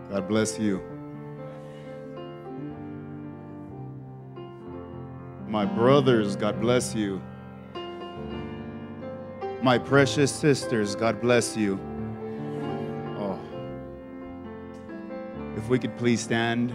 God bless you. My brothers, God bless you. My precious sisters, God bless you. Oh. If we could please stand.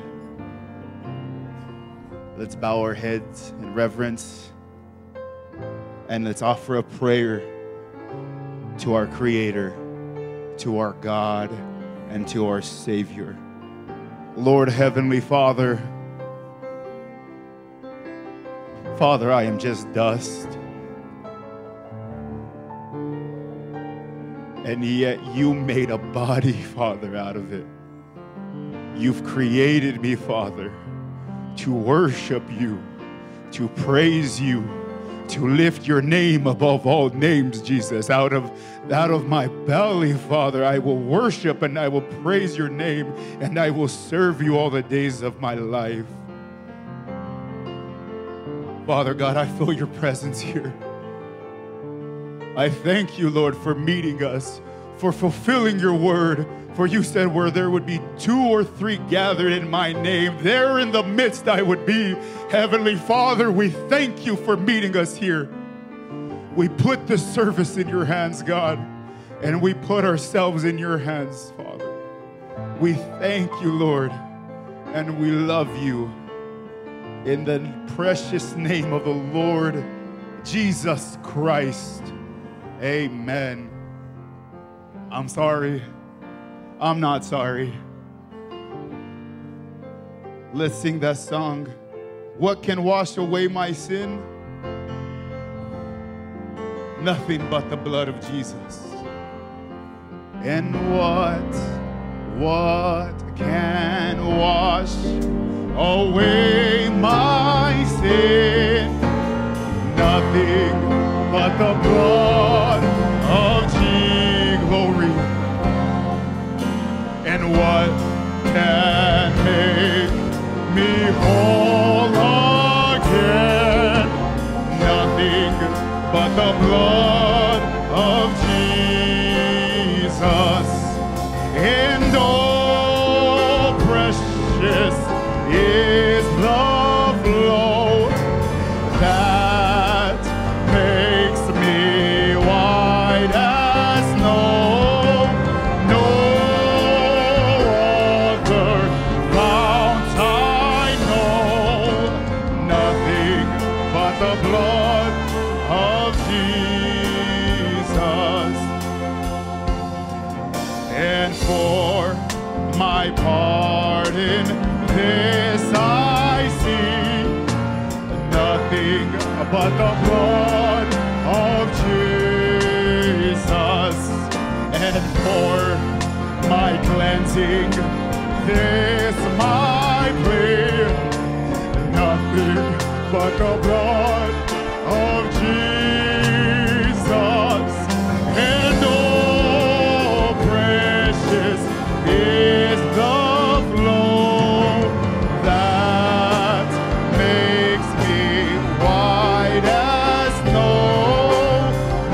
Let's bow our heads in reverence. And let's offer a prayer to our Creator, to our God, and to our Savior. Lord Heavenly Father, Father, I am just dust. And yet you made a body, Father, out of it. You've created me, Father, to worship you, to praise you, to lift your name above all names, Jesus. Out of my belly, Father, I will worship and I will praise your name, and I will serve you all the days of my life. Father God, I feel your presence here. I thank you, Lord, for meeting us, for fulfilling your word. For you said where there would be 2 or 3 gathered in my name, there in the midst I would be. Heavenly Father, we thank you for meeting us here. We put the service in your hands, God, and we put ourselves in your hands, Father. We thank you, Lord, and we love you. In the precious name of the Lord Jesus Christ. Amen. I'm sorry. I'm not sorry. Let's sing that song. What can wash away my sin? Nothing but the blood of Jesus. And what can wash away my sin? Nothing but the blood of Jesus. Glory. And what can make me whole again? Nothing but the blood of Jesus. And oh, precious is the flow that makes me white as snow. No other fount I know, nothing but the blood of Jesus. And for my pardon, this I see, nothing but the blood of Jesus. And for my cleansing, this my prayer, nothing but the blood of Jesus. And oh, precious is the flow that makes me white as snow.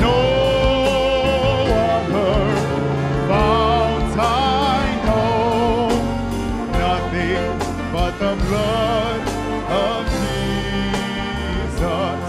No other fount I know, nothing but the blood of Jesus.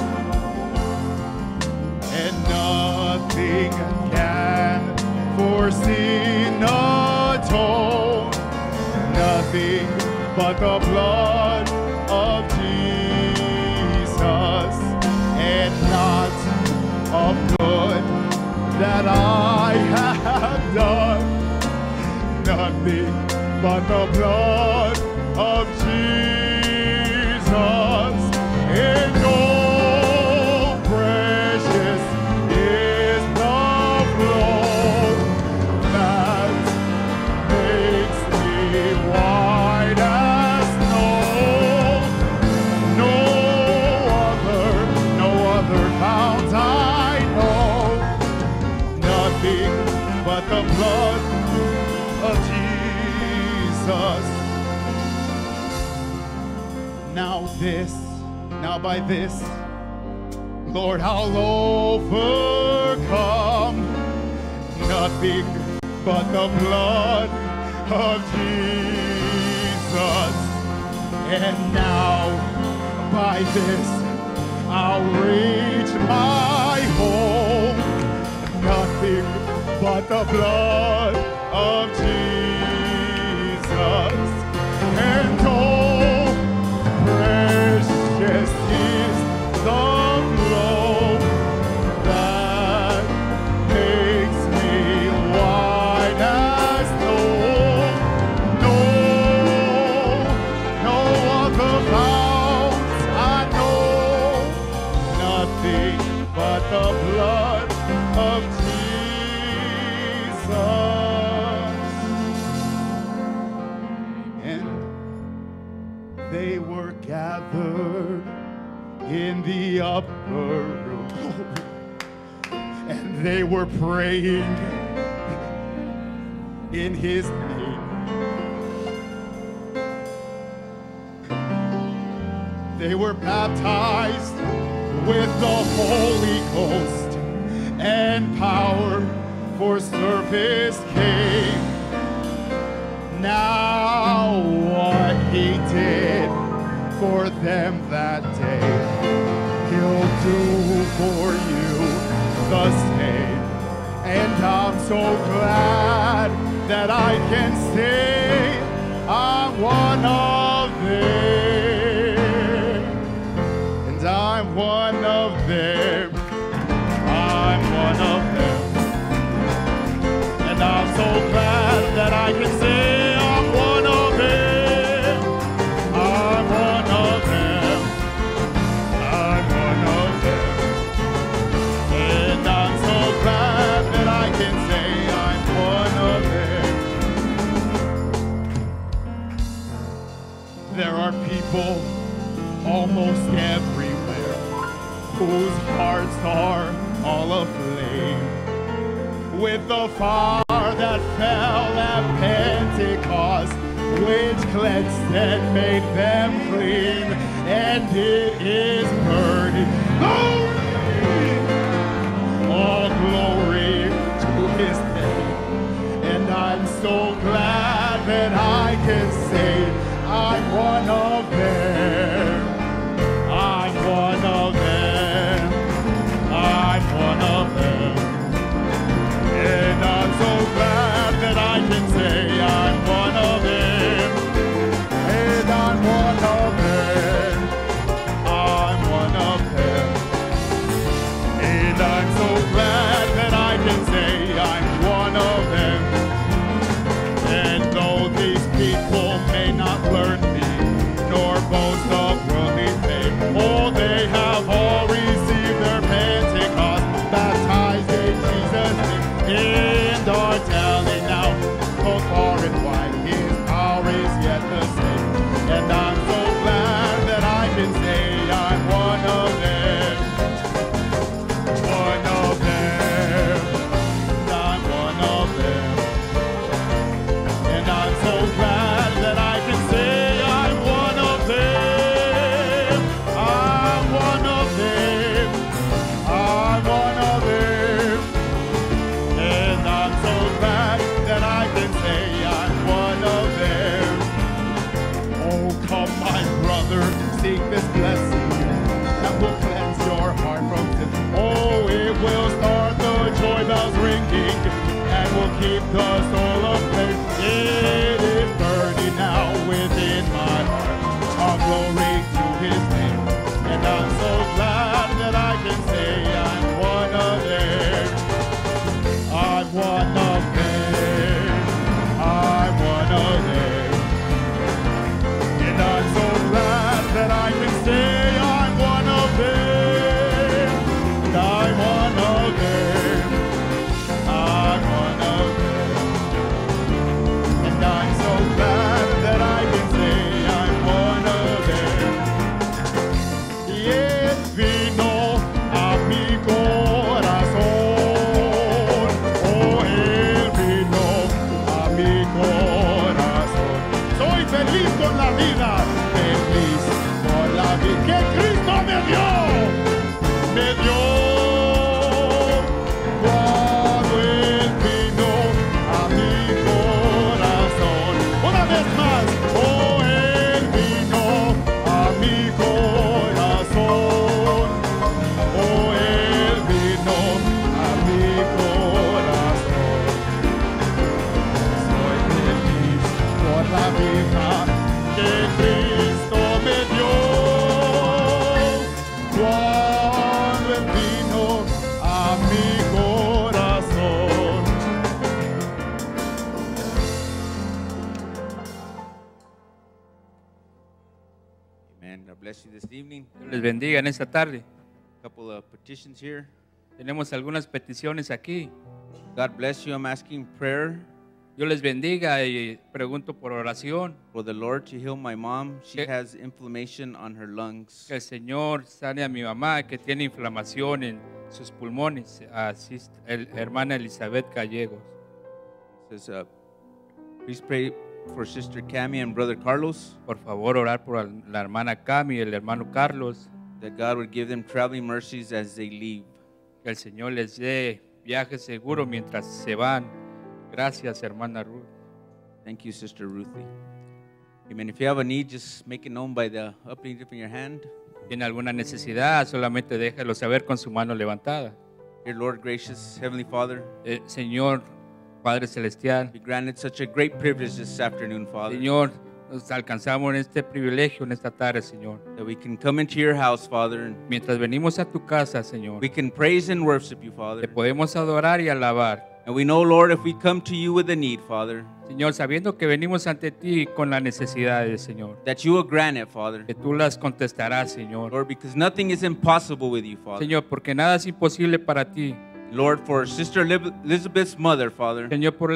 And nothing can for sin atone, nothing but the blood of Jesus. And not of good that I have done, nothing but the blood of Jesus. And oh, precious is the flow that makes me white as snow. No other fount I know, nothing but the blood of Jesus. Now by this, Lord, I'll overcome. Nothing but the blood of Jesus. And now, by this, I'll reach my home. Nothing but the blood of Jesus. And oh, precious is the flow that makes me white as snow. No other founts I know, nothing but the blood of Jesus. And they were gathered in the upper room, and they were praying in his name. They were baptized with the Holy Ghost, and power for service came. Now what he did for them that day, he'll do for you the same. And I'm so glad that I can say I'm one of them. And I'm one of them. I'm one of them. And I'm so glad that I can say I'm one of them. I'm one of them. I'm one of them. And I'm so glad that I can say I'm one of them. There are people almost everywhere whose hearts are all aflame with the fire that fell at Pentecost, which cleansed and made them clean, and it is burning. Glory! All glory to his name. And I'm so glad that I can say I'm one of them. I'm one of them. I'm one of them. And I'm so glad that I can say I'm one of them. And I'm one of them. I'm one of them. Dios les bendiga en esta tarde. A couple of petitions here. Tenemos algunas peticiones aquí. God bless you. I'm asking prayer Dios les bendiga y pregunto por oración. for the Lord to heal my mom. She Que- has inflammation on her lungs. Que el Señor sane a mi mamá que tiene inflamación en sus pulmones. Así hermana Elizabeth Gallegos. Says, please pray for Sister Cami and Brother Carlos, Por favor, orar por la hermana Cami y el hermano Carlos. that God would give them traveling mercies as they leave. Que el Señor les dé viaje seguro mientras se van. Gracias, hermana Ruth. Thank you, Sister Ruthie. Amen. If you have a need, just make it known by the uplifting of your hand. ¿Tiene alguna necesidad? Solamente déjalo saber con su mano levantada. Dear Lord, gracious Heavenly Father, Señor, Padre Celestial, be granted such a great privilege this afternoon, Father, Señor, nos alcanzamos en este privilegio en esta tarde, Señor. that we can come into your house, Father, and Mientras venimos a tu casa, Señor, we can praise and worship you, te Father. podemos adorar y alabar. And we know, Lord, if we come to you with a need, Father, Señor, sabiendo que venimos ante ti con las necesidades, Señor, that you will grant it, Father. que tú las contestarás, Señor. Lord, because nothing is impossible with you, Father. Señor, porque nada es imposible para ti. Lord, for Sister Elizabeth's mother, Father, Señor, por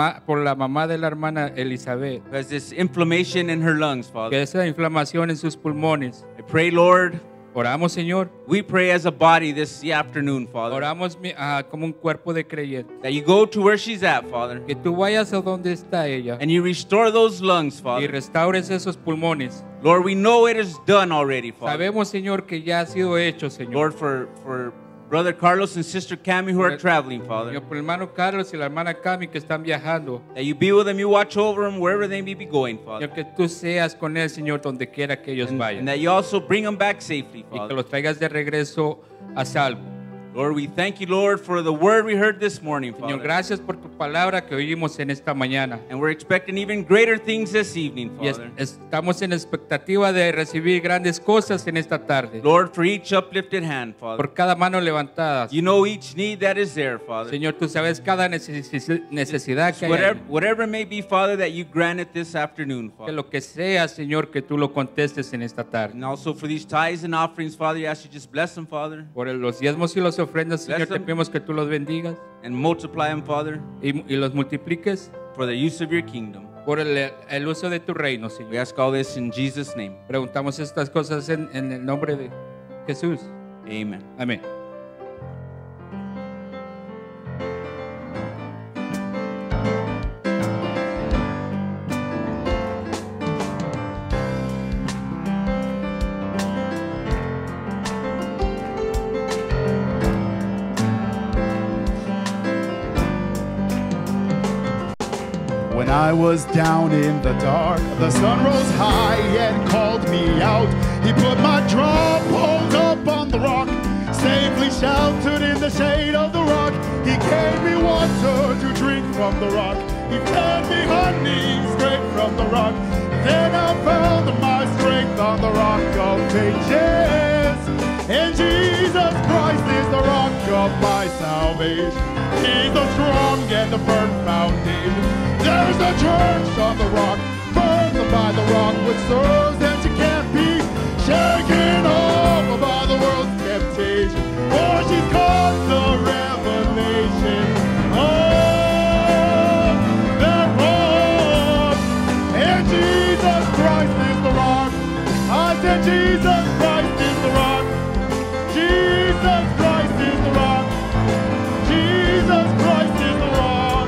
la mamá de la hermana Elizabeth, who has this inflammation in her lungs, que Father. esa inflamación en sus pulmones. I pray, Lord, Oramos, Señor. we pray as a body this afternoon, Father, Oramos como un cuerpo de creyente. that you go to where she's at, Father, Que tú vayas a donde está ella and you restore those lungs, y Father. restaures esos pulmones. Lord, we know it is done already, Father. Sabemos, Señor, que ya ha sido hecho, Señor. Lord, for Brother Carlos and Sister Cami who are traveling, Father, Señor, por el hermano Carlos y la hermana Cami que están viajando. that you be with them, you watch over them wherever they may be going, Father, Señor, que tú seas con él, Señor, donde quiera que ellos and vayan. that you also bring them back safely, Y que Father. los traigas de regreso a salvo. Lord, we thank you, Lord, for the word we heard this morning, Señor, Father. gracias por tu palabra que oímos en esta mañana. And we're expecting even greater things this evening, Y Father. estamos en expectativa de recibir grandes cosas en esta tarde. Lord, for each uplifted hand, Father. Por cada mano levantada. You know each need that is there, Father. Señor, tú sabes cada necesidad que hay. Whatever may be, Father, that you grant it this afternoon, Que Father. lo que sea, Señor, que tú lo contestes en esta tarde. And also for these tithes and offerings, Father, I ask you just bless them, Father, Por los diezmos y las ofrendas, Señor, te them. pedimos que tú los bendigas and multiply them, Father, y los multipliques for the use of your kingdom. por el uso de tu reino, We Señor. ask all this in Jesus' name. Preguntamos estas cosas en el nombre de Jesús. Amen. Amén. When I was down in the dark, the sun rose high and called me out. He put my drum hold up on the rock, safely sheltered in the shade of the rock. He gave me water to drink from the rock. He fed me honey straight from the rock. Then I found my strength on the rock of ages. And Jesus Christ is the rock of my salvation. He's the strong and the firm foundation. There's a church on the rock, firm by the rock, which serves and she can't be shaken off by the world's temptation. For she's caught the revelation of the rock. And Jesus Christ is the rock. I said Jesus Christ is the rock. Jesus Christ is the rock. Jesus Christ is the rock.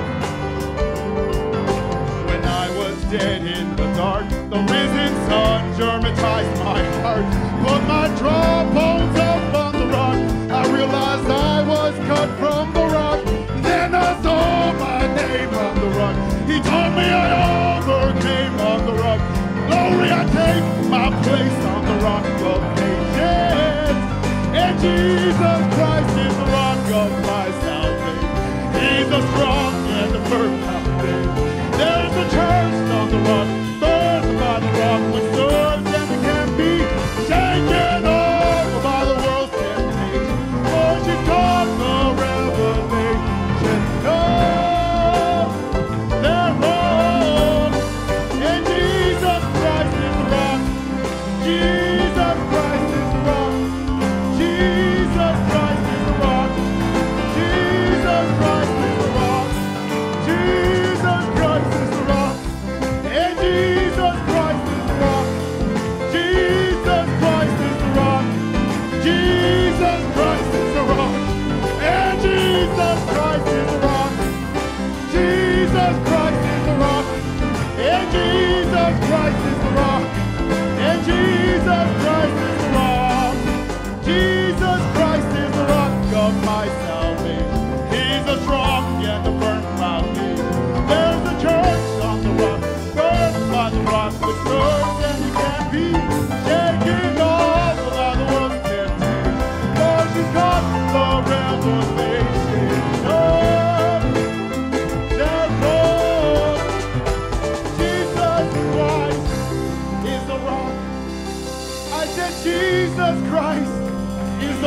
When I was dead in the dark, the risen sun germatized my heart. Put my drum bones up on the rock. I realized I was cut from the rock. Then I saw my name on the rock. He told me I overcame on the rock. Glory, I take my place on the rock of ages. And Jesus Christ is the rock of my salvation. He's the strong and the firm foundation. There's a church on the rock, birthed by the rock, which serves and it can be shaken over by the world's temptation. For she taught the revelation of their rock. And Jesus Christ is the rock. Jesus Christ is the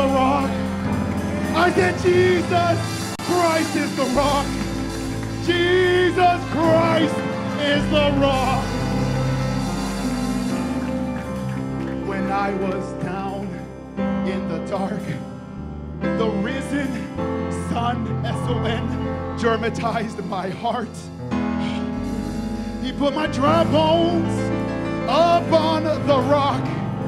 the rock. I said, Jesus Christ is the rock. Jesus Christ is the rock. When I was down in the dark, the risen Son, S-O-N, dramatized my heart. He put my dry bones up on the rock.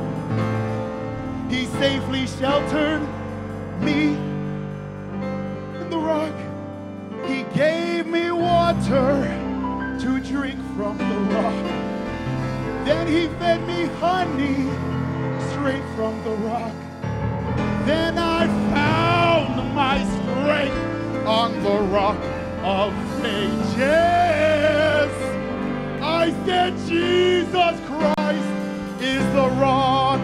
He safely sheltered me in the rock. He gave me water to drink from the rock. Then he fed me honey straight from the rock. Then I found my strength on the rock of ages. I said, Jesus Christ is the rock.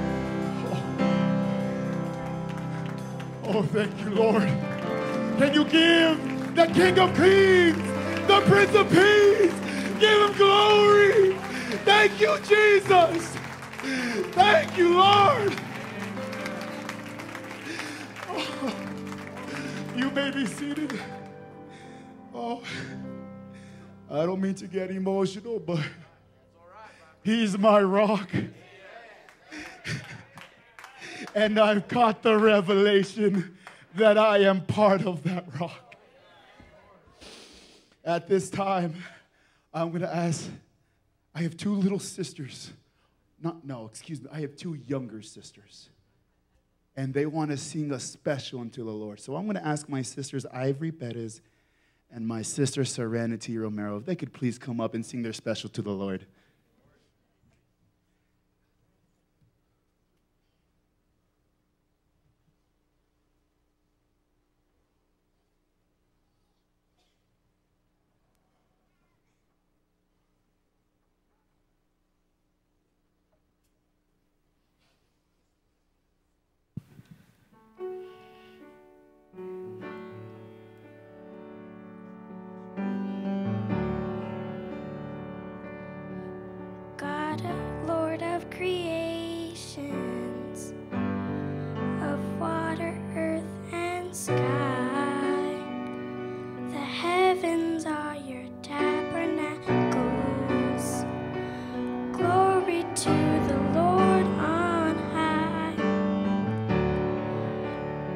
Oh, thank you, Lord. Can you give the King of Kings, the Prince of Peace, give him glory? Thank you, Jesus. Thank you, Lord. Oh, you may be seated. Oh, I don't mean to get emotional, but he's my rock. And I've got the revelation that I am part of that rock. At this time, I'm going to ask, I have two little sisters. I have two younger sisters. And they want to sing a special unto the Lord. So I'm going to ask my sisters, Ivory Perez and my sister, Serenity Romero, if they could please come up and sing their special to the Lord. Lord of creations, of water, earth, and sky. The heavens are your tabernacles. Glory to the Lord on high.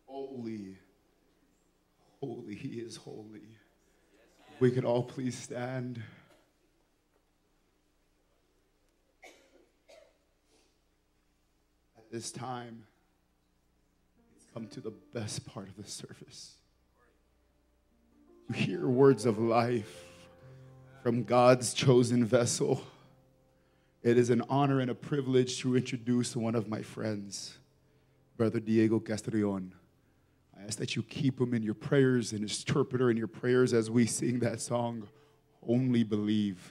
Holy, holy, He is holy. We could all please stand. At this time, it's come to the best part of the service. You hear words of life from God's chosen vessel. It is an honor and a privilege to introduce one of my friends, Brother Diego Castrillon. I ask that you keep him in your prayers and his interpreter in your prayers as we sing that song, Only Believe.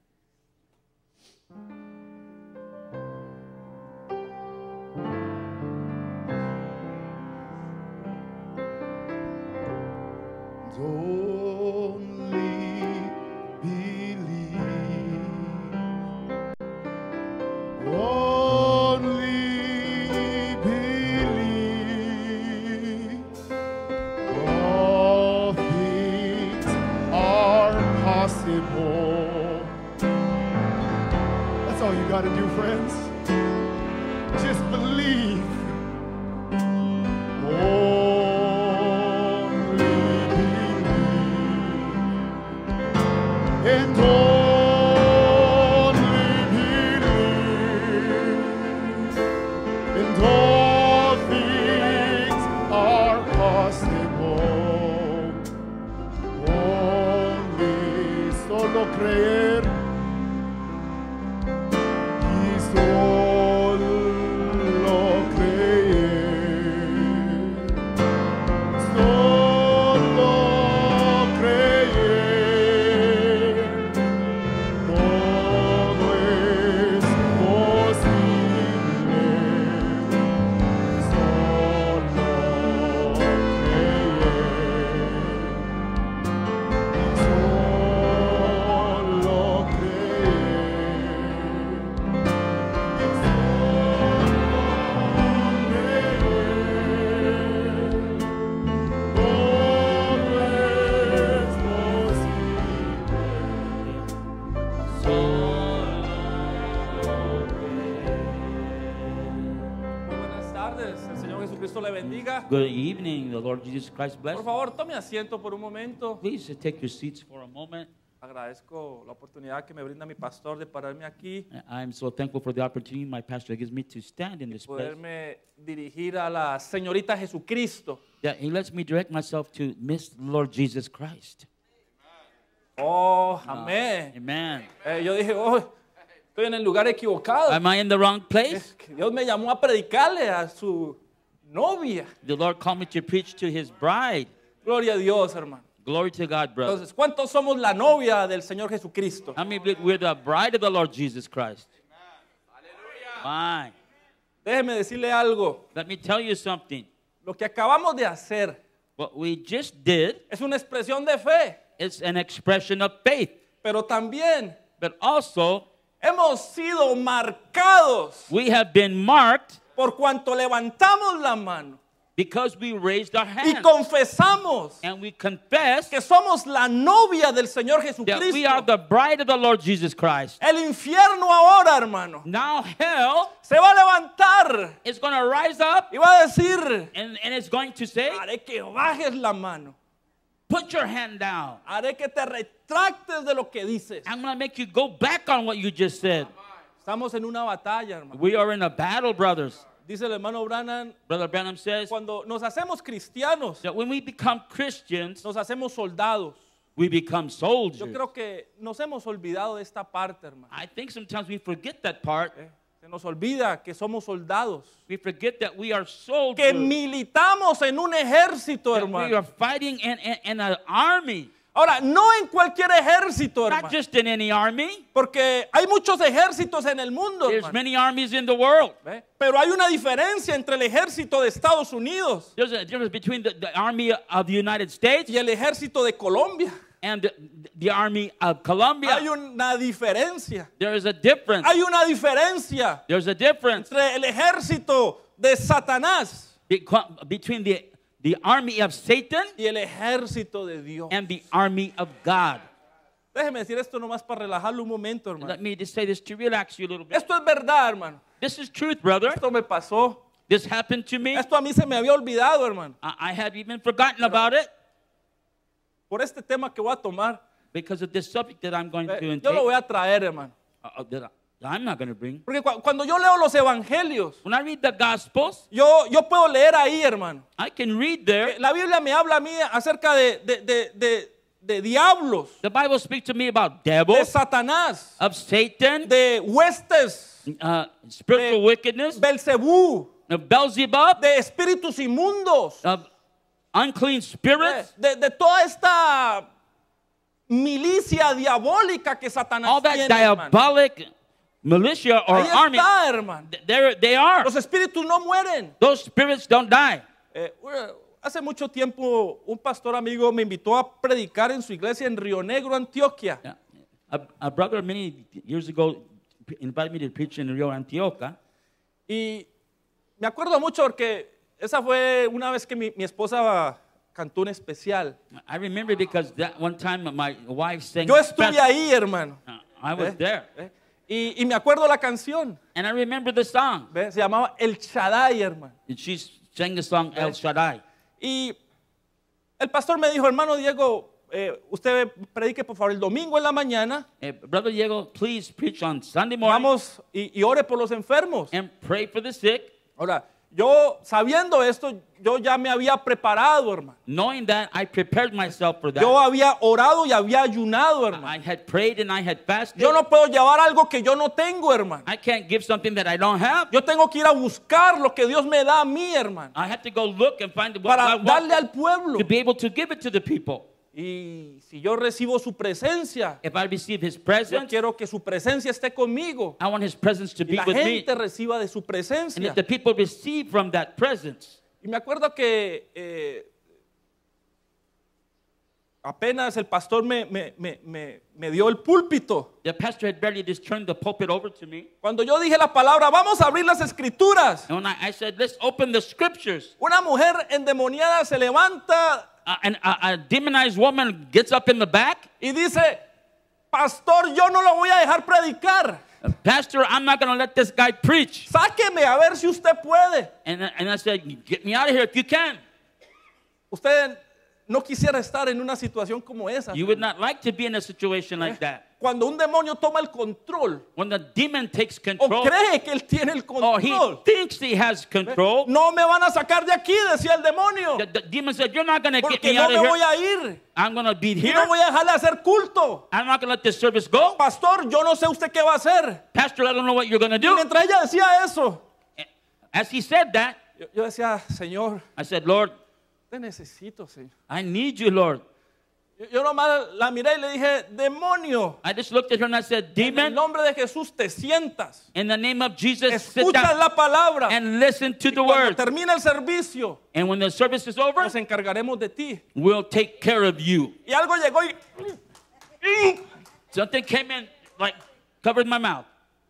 That's all you got to do, friends. Just believe. Only believe. And only believe. And all things are possible. Only solo creer. Good evening. The Lord Jesus Christ bless. Por favor, tome asiento por un momento. Please take your seats for a moment. Agradezco la oportunidad que me brinda mi pastor de pararme aquí, I'm so thankful for the opportunity my pastor gives me to stand in this place. poderme dirigir a la señorita Jesucristo. Yeah, he lets me direct myself to Miss Lord Jesus Christ. Oh, amén. Amen. Yo dije, oh, estoy en el lugar equivocado. Am I in the wrong place? Es que Dios me llamó a predicarle a su novia. The Lord called me to preach to his bride. Gloria a Dios, hermano. Glory to God, brother. Entonces, ¿cuántos somos la novia del Señor Jesucristo? How many believe we're the bride of the Lord Jesus Christ? Fine. Déjeme decirle algo. Let me tell you something. Lo que acabamos de hacer What we just did es una expresión de fe, is an expression of faith, pero también but also hemos sido marcados we have been marked por cuanto levantamos la mano because we raised our y hands confesamos and we confess que somos la novia del Señor that we are Jesucristo. the bride of the Lord Jesus Christ. El infierno ahora, hermano, Now hell se va a levantar is going to rise up y va a decir, and it's going to say, haré que bajes la mano, put your hand down. haré que te retractes de lo que dices. I'm going to make you go back on what you just said. Estamos en una batalla, hermano. We are in a battle, brothers. Dice el hermano Branham, Brother Branham says cuando nos hacemos cristianos, that when we become Christians, nos hacemos soldados. we become Yo soldiers. creo que nos hemos olvidado de esta parte, hermano. I think sometimes we forget that part. Se nos olvida que somos soldados, We forget that we are que soldiers. militamos en un ejército, That we are hermano. fighting in an army. Ahora, no en cualquier ejército, Not hermano, just in any army. porque hay muchos ejércitos en el mundo, There's hermano. many armies in the world. ¿Ve? Pero hay una diferencia entre el ejército de Estados Unidos There's a difference between the army of the United States y el ejército de Colombia. and the army of Colombia. Hay una diferencia. There is a difference. Hay una diferencia There's a difference entre el ejército de Satanás between the army of Satan y el ejército de Dios. and the army of God. Déjeme decir esto nomás para relajarlo un momento, hermano. Let me just say this to relax you a little bit. Esto es verdad, hermano. This is truth, brother. Esto me pasó. This happened to me. Esto a mí se me había olvidado, hermano. I had even forgotten about it Por este tema que voy a tomar, because of this subject that I'm going to yo intake. lo voy a traer, hermano. That I'm not going to bring. Porque cuando yo leo los evangelios, When I read the Gospels, yo puedo leer ahí, hermano. I can read there. La Biblia me habla a mí acerca de diablos, The Bible speaks to me about de devils, Satanás, of Satan, de huestes, spiritual wickedness, Belcebú, of Beelzebub, de espíritus inmundos, of unclean spirits, de toda esta milicia diabólica que Satanás all that tiene, hermano. diabolic militia or Ahí army. está, hermano. They are. Los espíritus no mueren. Those spirits don't die. Hace mucho tiempo un pastor amigo me invitó a predicar en su iglesia en Río Negro, Antioquia. Yeah. A brother many years ago invited me to preach in Rio Antioquia. Y me acuerdo mucho porque esa fue una vez que mi esposa cantó un especial. I remember because that one time my wife sang. Yo estuve ahí, hermano. I was there. Y me acuerdo la canción. And I remember the song. Se llamaba El Shaddai, hermano. And she sang the song El Shaddai. Y el pastor me dijo, hermano Diego, usted predique por favor el domingo en la mañana. Brother Diego, please preach on Sunday morning. Vamos y ore por los enfermos. And pray for the sick. Ahora, yo sabiendo esto, yo ya me había preparado, hermano. Knowing that, I prepared myself for that. Yo había orado y había ayunado, hermano. I had prayed and I had fasted. Yo no puedo llevar algo que yo no tengo, hermano. I can't give something that I don't have. Yo tengo que ir a buscar lo que Dios me da a mí, hermano, I have to go look and find what para God darle al wants pueblo. to be able to give it to the people. Y si yo recibo su presencia, If I receive His yo presence, quiero que su presencia esté conmigo. I want His presence to Y be la with me. gente reciba de su And presencia. if the people receive from that presence, Y me acuerdo que apenas el pastor me dio el púlpito. the pastor had barely just turned the pulpit over to me. Cuando yo dije la palabra, vamos a abrir las escrituras. And when I said, let's open the scriptures, Una mujer endemoniada se levanta and a demonized woman gets up in the back. y dice, pastor, yo no lo voy a dejar predicar. Pastor, I'm not going to let this guy preach. Sáqueme a ver si usted puede. And I said, get me out of here if you can. Usted no quisiera estar en una situación como esa. You would not like to be in a situation like that. Cuando un demonio toma el control When the demon takes o control, cree que él tiene el or he control. thinks he has control, No me van a sacar de aquí, decía el demonio. the demon said, you're not going to get Porque me no out me of voy here. a ir. I'm going to be Y here. no voy a dejarle hacer culto. I'm not going to let this service go. Pastor, yo no sé usted qué va a hacer. Pastor, I don't know what you're going to Y do. mientras ella decía eso, As he said that, yo decía, Señor, I said, Lord, te necesito, Señor. I need you, Lord. Yo nomás la miré y le dije, demonio, I just looked at her and I said, en el demon, nombre de Jesús te sientas, in the name of Jesus, sit escuchas down la palabra. and listen to the Cuando word. termine el servicio, And when the service is over, nos encargaremos de ti. we'll take care of you. Y algo llegó Something came in, like, covered my mouth.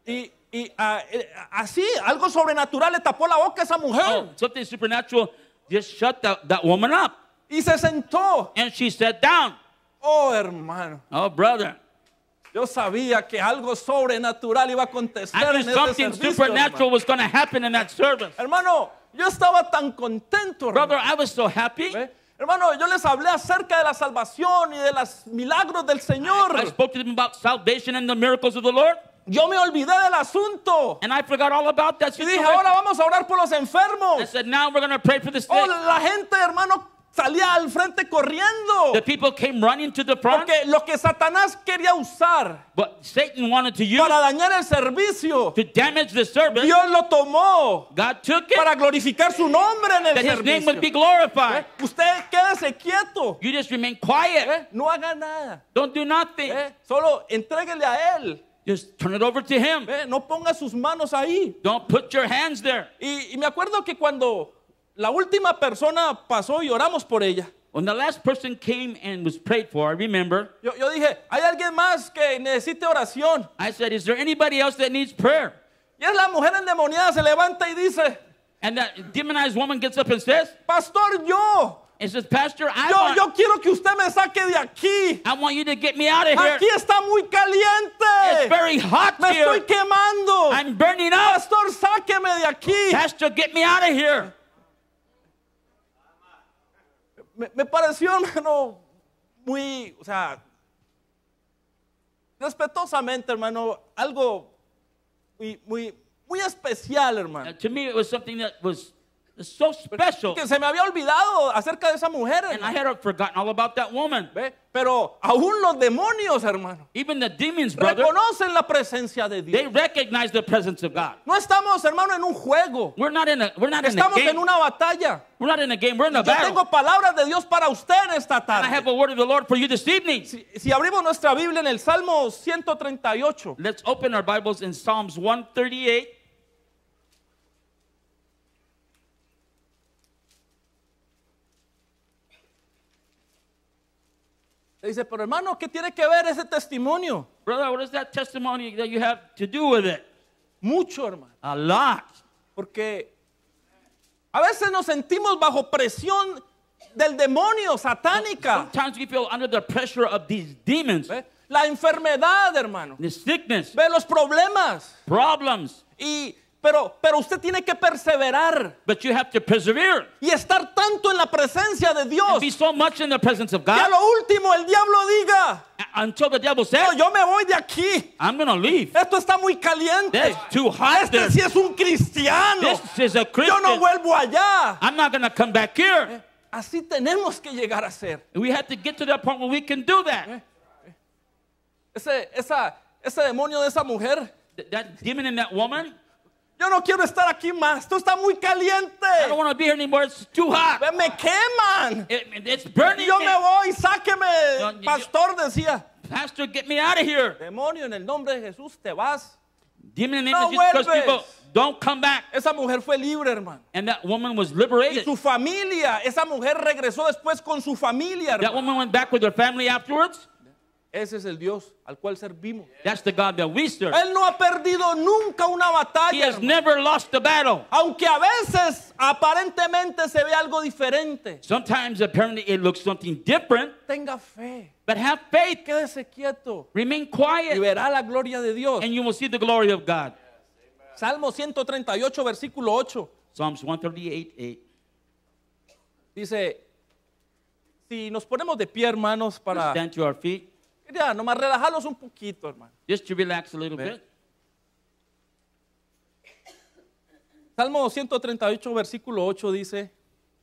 Así, algo sobrenatural le tapó la boca a esa mujer. Oh, something supernatural just shut that woman up. Y se sentó. And she sat down. Oh, hermano, Oh, brother. yo sabía que algo sobrenatural iba a acontecer I en knew este something servicio. supernatural was going to happen in that service. Hermano, yo estaba tan contento, Brother, hermano. I was so happy. ¿Ve? Hermano, yo les hablé acerca de la salvación y de los milagros del Señor. I spoke to them about salvation and the miracles of the Lord. Yo me olvidé del asunto. And I forgot all about that Y dije, situation. ahora vamos a orar por los I enfermos. said, now we're going to pray for the sick. Oh, la gente, hermano, salía al frente corriendo. The people came running to the front. Porque lo que Satanás quería usar But Satan wanted to use para dañar el servicio, to damage the service. Dios lo tomó God took it para glorificar su nombre en el that his name servicio. would be glorified. Usted quédese quieto. You just remain quiet. No haga nada. Don't do nothing. Solo entréguele a Él. Just turn it over to him. No ponga sus manos ahí. Don't put your hands there. Y me acuerdo que cuando la última persona pasó y oramos por ella, When the last person came and was prayed for, I remember, yo dije, ¿hay alguien más que necesite oración? I said, is there anybody else that needs prayer? Y es la mujer endemoniada, se levanta y dice, And that demonized woman gets up and says, Pastor, yo He says, Pastor, I yo quiero que usted me saque de aquí. want you to get me out of here. Aquí está muy It's caliente. very hot Me here. estoy quemando. I'm burning up. Pastor, sáqueme de aquí. Pastor, get me out of here. Me pareció, hermano, muy, o sea, respetuosamente, hermano, algo muy especial, hermano. To me, it was something that was so special. Que se me había olvidado acerca de esa mujer, And I hermano. had forgotten all about that woman. ¿Ve? Pero aún los demonios, hermano, Even the demons, brother, reconocen la presencia de they Dios. recognize the presence of God. No estamos, hermano, en un juego. We're not in a Estamos en game. una batalla. We're not in a game. We're in a Yo battle. tengo palabras de Dios para usted en esta And I have tarde. a word of the Lord for you this evening. Si abrimos nuestra Biblia en el Salmo 138, Let's open our Bibles in Psalms 138. dice, pero hermano, ¿qué tiene que ver ese testimonio? Brother, what is that testimony that you have to do with it? Mucho, hermano. A lot. Porque a veces nos sentimos bajo presión del demonio satánica. Sometimes we feel under the pressure of these demons, ¿Ve? La enfermedad, hermano. the sickness, Ve los problemas. problems. Pero usted tiene que perseverar But you have to persevere y estar tanto en la presencia de and Dios be so much in the presence of que a God lo último el diablo diga, until the devil no, says, yo me voy de aquí. I'm going to leave. Esto está muy caliente. That's too hot there. Este sí es un cristiano. This is a Yo Christian. no vuelvo allá. I'm not going to come back here. Así tenemos que llegar a ser. We have to get to that point where we can do that. Ese demonio de esa mujer, That demon in that woman, yo no quiero estar aquí más. Esto está muy caliente. I don't want to be here anymore. It's too hot. Me queman. It's burning Yo me. me voy, sáqueme. No, Pastor decía, Pastor, get me out of here. demonio, en el nombre de Jesús te vas. Demon in the name No of Jesus Christ, vuelves. people, don't come back. Esa mujer fue libre, hermano. And that woman was Y liberated. su familia, esa mujer regresó después con su familia, That hermano. woman went back with her family afterwards. Ese es el Dios al cual servimos. That's the God that we serve. Él no ha perdido nunca una He batalla, has hermano. never lost a battle. Aunque a veces aparentemente se ve algo diferente. Sometimes apparently it looks something different, Tenga fe. but have faith. Quédese quieto. Remain Y quiet, verá la gloria de Dios. and you will see the glory of God. Salmo 138, versículo 8. Psalms 138:8. Dice, si nos ponemos de pie, hermanos, Let's para... stand to our feet, Mira, nomás relajarlos un poquito, hermano. just to relax a little bit. Salmo 138, versículo 8 dice,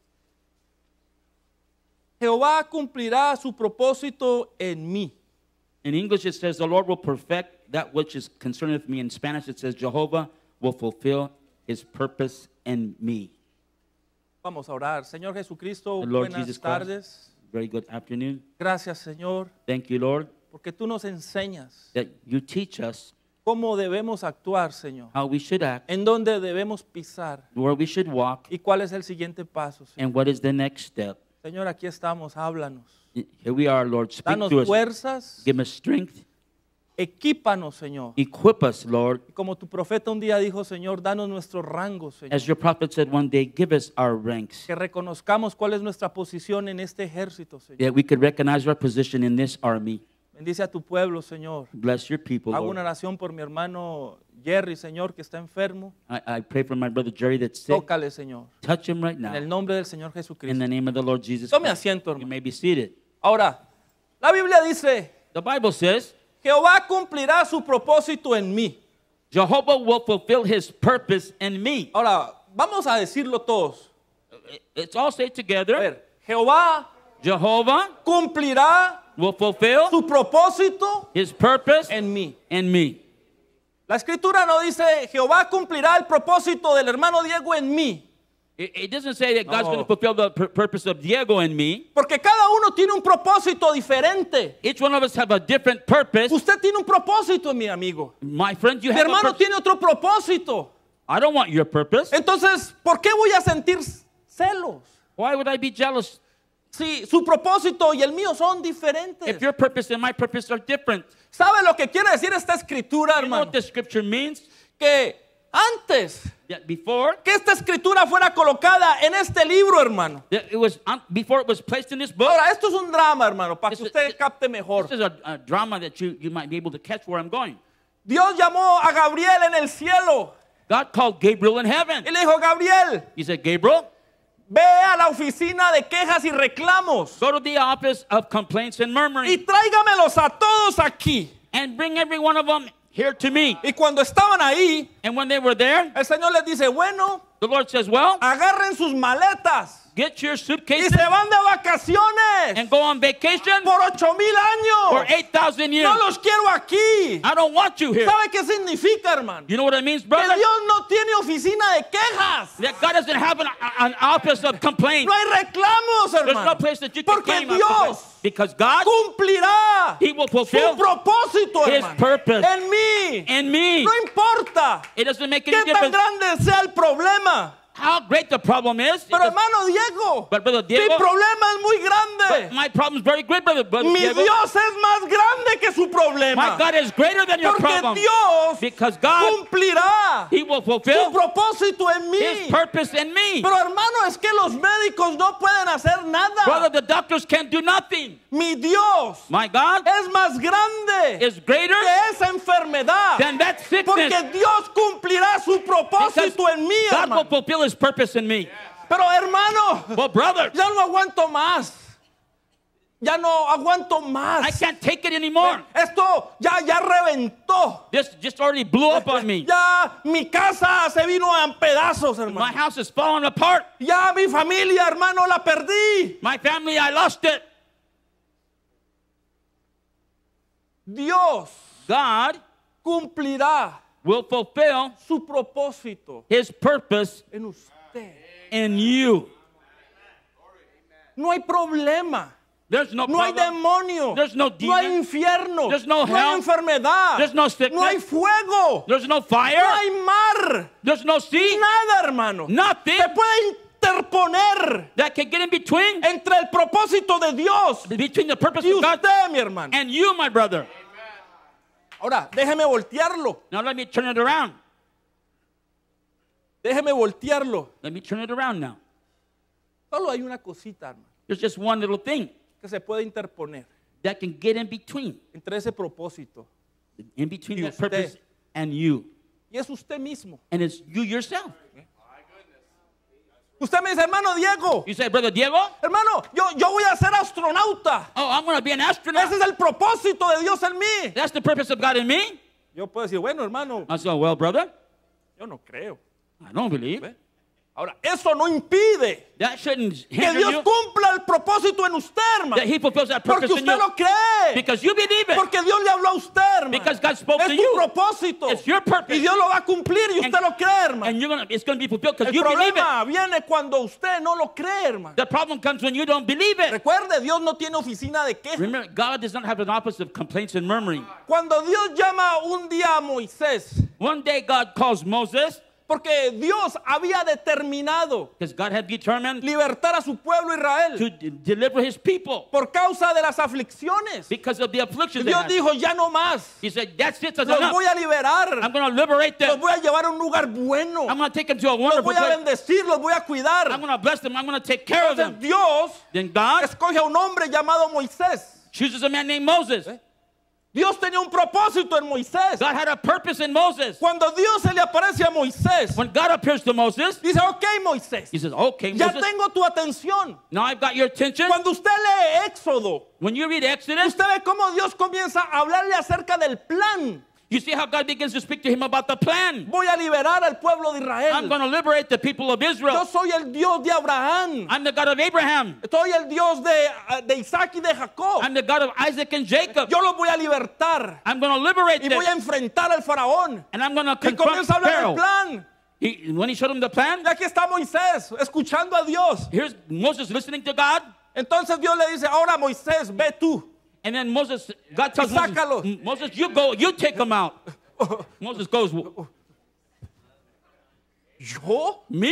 Jehová cumplirá su propósito en mí. In English, it says, the Lord will perfect that which is concerneth me. In Spanish, it says, Jehovah will fulfill his purpose in me. Vamos a orar. Señor Jesucristo, The Lord buenas Jesus Christ. tardes. Very good afternoon. Gracias, Señor, Thank you, Lord, porque tú nos enseñas that you teach us cómo debemos actuar, Señor. how we should act, En dónde debemos pisar where we should walk, y cuál es el siguiente paso, Señor. and what is the next step. Señor, aquí estamos, háblanos. Here we are, Lord. Speak Danos to us. fuerzas, Give us strength. equípanos, Señor. Equip us, Lord. Y como tu profeta un día dijo, Señor, danos nuestros rangos, Señor. As your prophet said one day, give us our ranks, Que reconozcamos cuál es nuestra posición en este ejército, Señor. that we could recognize our position in this army. Bendice a tu pueblo, Señor. Bless your people, Hago una Lord. oración por mi hermano Jerry, Señor, que está enfermo. I pray for my brother Jerry that's sick. Tócale, Señor. Touch him right En el now. nombre del Señor In Jesucristo. the name of the Lord Jesus Tome Christ. asiento, You hermano. may be seated. Ahora, la Biblia dice, The Bible says, Jehová cumplirá su propósito en mí. Jehovah will fulfill his purpose in me. Ahora, vamos a decirlo todos. Let's all say A together, ver, Jehová Jehovah cumplirá will fulfill su propósito his purpose en mí. in me. La escritura no dice, Jehová cumplirá el propósito del hermano Diego en mí. It doesn't say that God's No. going to fulfill the purpose of Diego in me. Porque cada uno tiene un propósito diferente. Each one of us have a different purpose. Usted tiene un propósito, mi amigo. My friend, you Mi have a hermano purpose. tiene otro propósito. I don't want your purpose. Entonces, ¿por qué voy a sentir celos? Why would I be jealous Si su propósito y el mío son diferentes. if your purpose and my purpose are different? ¿Sabe lo que quiere decir esta escritura, You know hermano? what the scripture means? Que antes that before que esta escritura fuera colocada en este libro, hermano. that it was before it was placed in this book. Ahora, esto es un drama, hermano, para que This is- usted capte mejor. This is a drama that you might be able to catch where I'm going. Dios llamó a Gabriel en el cielo God called Gabriel in heaven. y le dijo, Gabriel, He said, Gabriel, ve a la oficina de quejas y reclamos go to the office of complaints and y murmuring tráigamelos a todos aquí. and bring every one of them here to me. Y cuando estaban ahí, And when they were there, el Señor les dice, bueno, the Lord says, well, agarren sus maletas get your y suitcases se van de vacaciones and go on vacation por 8,000 for años. 8,000 years. No los quiero aquí. I don't want you here. ¿Sabe qué significa, hermano? You know what it means, Que brother? Dios no tiene oficina de quejas. That God doesn't have an office of complaints. No hay reclamos, There's no hermano. place that you can Porque claim a Dios complaint. Because God, cumplirá He will su fulfill propósito, His hermano, purpose en mí. in me. No importa It doesn't make any qué tan difference grande sea el problema. how great the problem is. It Pero doesn't- hermano Diego, But brother mi Diego, problema es muy grande. my problem is very great, brother Mi Diego. Dios es más grande que su My problema. God is greater than your Porque problem. Dios Because God, cumplirá He will su fulfill propósito en His mí. purpose in me. Pero hermano, es que los médicos no pueden hacer Brother, nada. the doctors can't do nothing. Mi Dios My God es más grande is greater que esa enfermedad. than that sickness. Porque Dios cumplirá su Because propósito en mí, God will hermano. fulfill His purpose in me. Pero hermano, Well, brother, ya no aguanto más. Ya no aguanto I más. can't take it anymore. Esto ya reventó. This just already blew up on me. Ya mi casa se vino en pedazos, My hermano. house is falling apart. Ya mi familia, hermano, la perdí. My family, I lost it. Dios God cumplirá will fulfill su propósito His purpose en usted. in you. No hay problema. There's no No hay problem. demonio. There's no No hay demon. infierno. There's no No hay hell. enfermedad. There's no sickness. No hay fuego. There's no No fire. hay mar. There's no sea. Nada, hermano. Nothing Se puede interponer that can get in between entre el propósito de Dios between the purpose y of God usted, mi hermano. and you, my brother. Ahora, déjeme voltearlo. Now let me turn it around. Déjeme voltearlo. Let me turn it around now. Solo hay una cosita, hermano, There's just one little thing que se puede interponer that can get in between entre ese propósito. between Y that usted. purpose and you. Y es usted mismo. And it's you yourself. Usted me dice, hermano Diego, You say, Brother Diego, hermano, yo voy a ser astronauta. oh, I'm going to be an Ese astronaut. es el propósito de Dios en mí. That's the purpose of God in me. Yo puedo decir, bueno, hermano, I say, well, brother, yo no creo. I don't believe. ¿Ve? Ahora, eso no impide That shouldn't que hinder Dios you. cumpla el propósito en usted, hermano. That He fulfills that Porque purpose in usted you. lo cree. Because you believe it. Porque Dios le habló a usted, hermano. Because God spoke es to tu you. propósito. It's your purpose. Y Dios lo va a cumplir y usted And- lo cree, hermano. And it's going to be fulfilled because El you believe it. problema viene cuando usted no lo cree, hermano. The problem comes when you don't believe it. Recuerde, Dios no tiene oficina de quejas. Remember, God does not have an office of complaints and murmuring. Cuando Dios llama un día a Moisés, One day God calls Moses porque Dios había determinado because God had determined libertar a su pueblo Israel to deliver His people por causa de las aflicciones. because of the afflictions they Dios had. dijo, ya no más. He said, that's it, that's Los enough. voy a liberar. I'm going to liberate Los them. voy a llevar a un lugar bueno. I'm going to take them to a Los wonderful voy a place. bendecir, los voy a cuidar. I'm going to bless them. I'm going to take care of Entonces them. Dios Then God escoge a un hombre llamado Moisés. chooses a man named Moses. Dios tenía un propósito en Moisés. God had a purpose in Moses. Cuando Dios se le aparece a Moisés, When God appears to Moses, dice, ok, Moisés, He says, okay, ya Moses, tengo tu atención. now I've got your attention. Cuando usted lee Éxodo, When you read Exodus, usted ve cómo Dios comienza a hablarle acerca del plan. you see how God begins to speak to him about the plan. Voy a liberar al pueblo de I'm Israel. going to liberate the people of Yo Israel. soy el Dios de Abraham. I'm the God of Abraham. Soy el Dios de Isaac y de Jacob. I'm the God of Isaac and Jacob. Yo los voy a libertar I'm going to liberate y them. voy a enfrentar al faraón. And I'm going to Y confront comienza a hablar Pharaoh. del plan. When he showed him the plan, Y aquí está Moisés escuchando a Dios. here's Moses listening to God. Entonces Dios le dice, ahora Moisés, ve tú. And then Moses, God tells Sácalo. Moses, Moses, you go, you take them out. Moses goes, ¿Yo? me?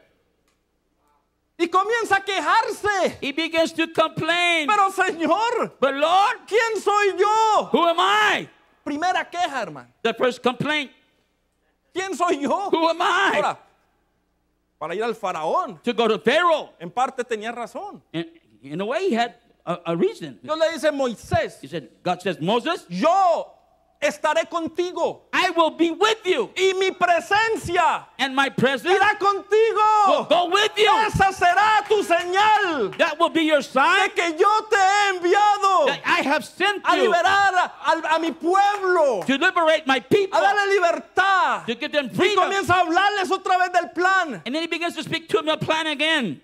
Y comienza a quejarse. He begins to complain. Pero Señor, But Lord, ¿quién soy yo? who am I? Primera queja, hermano. The first complaint. ¿Quién soy yo? Who am I? Ahora, para ir al faraón, To go to Pharaoh. en parte tenía razón. In a way, he had a reason. Dios le dice a Moisés, He said, God says, Moses, yo estaré contigo I will be with you. y mi presencia And my presence irá will contigo. go with you. Esa será tu señal That will be your sign de que yo te he enviado that I have sent a you liberar a mi pueblo, to liberate my people, a darle libertad. to give them Y freedom. comienza a hablarles otra vez del plan. And then he begins to speak to him a plan again.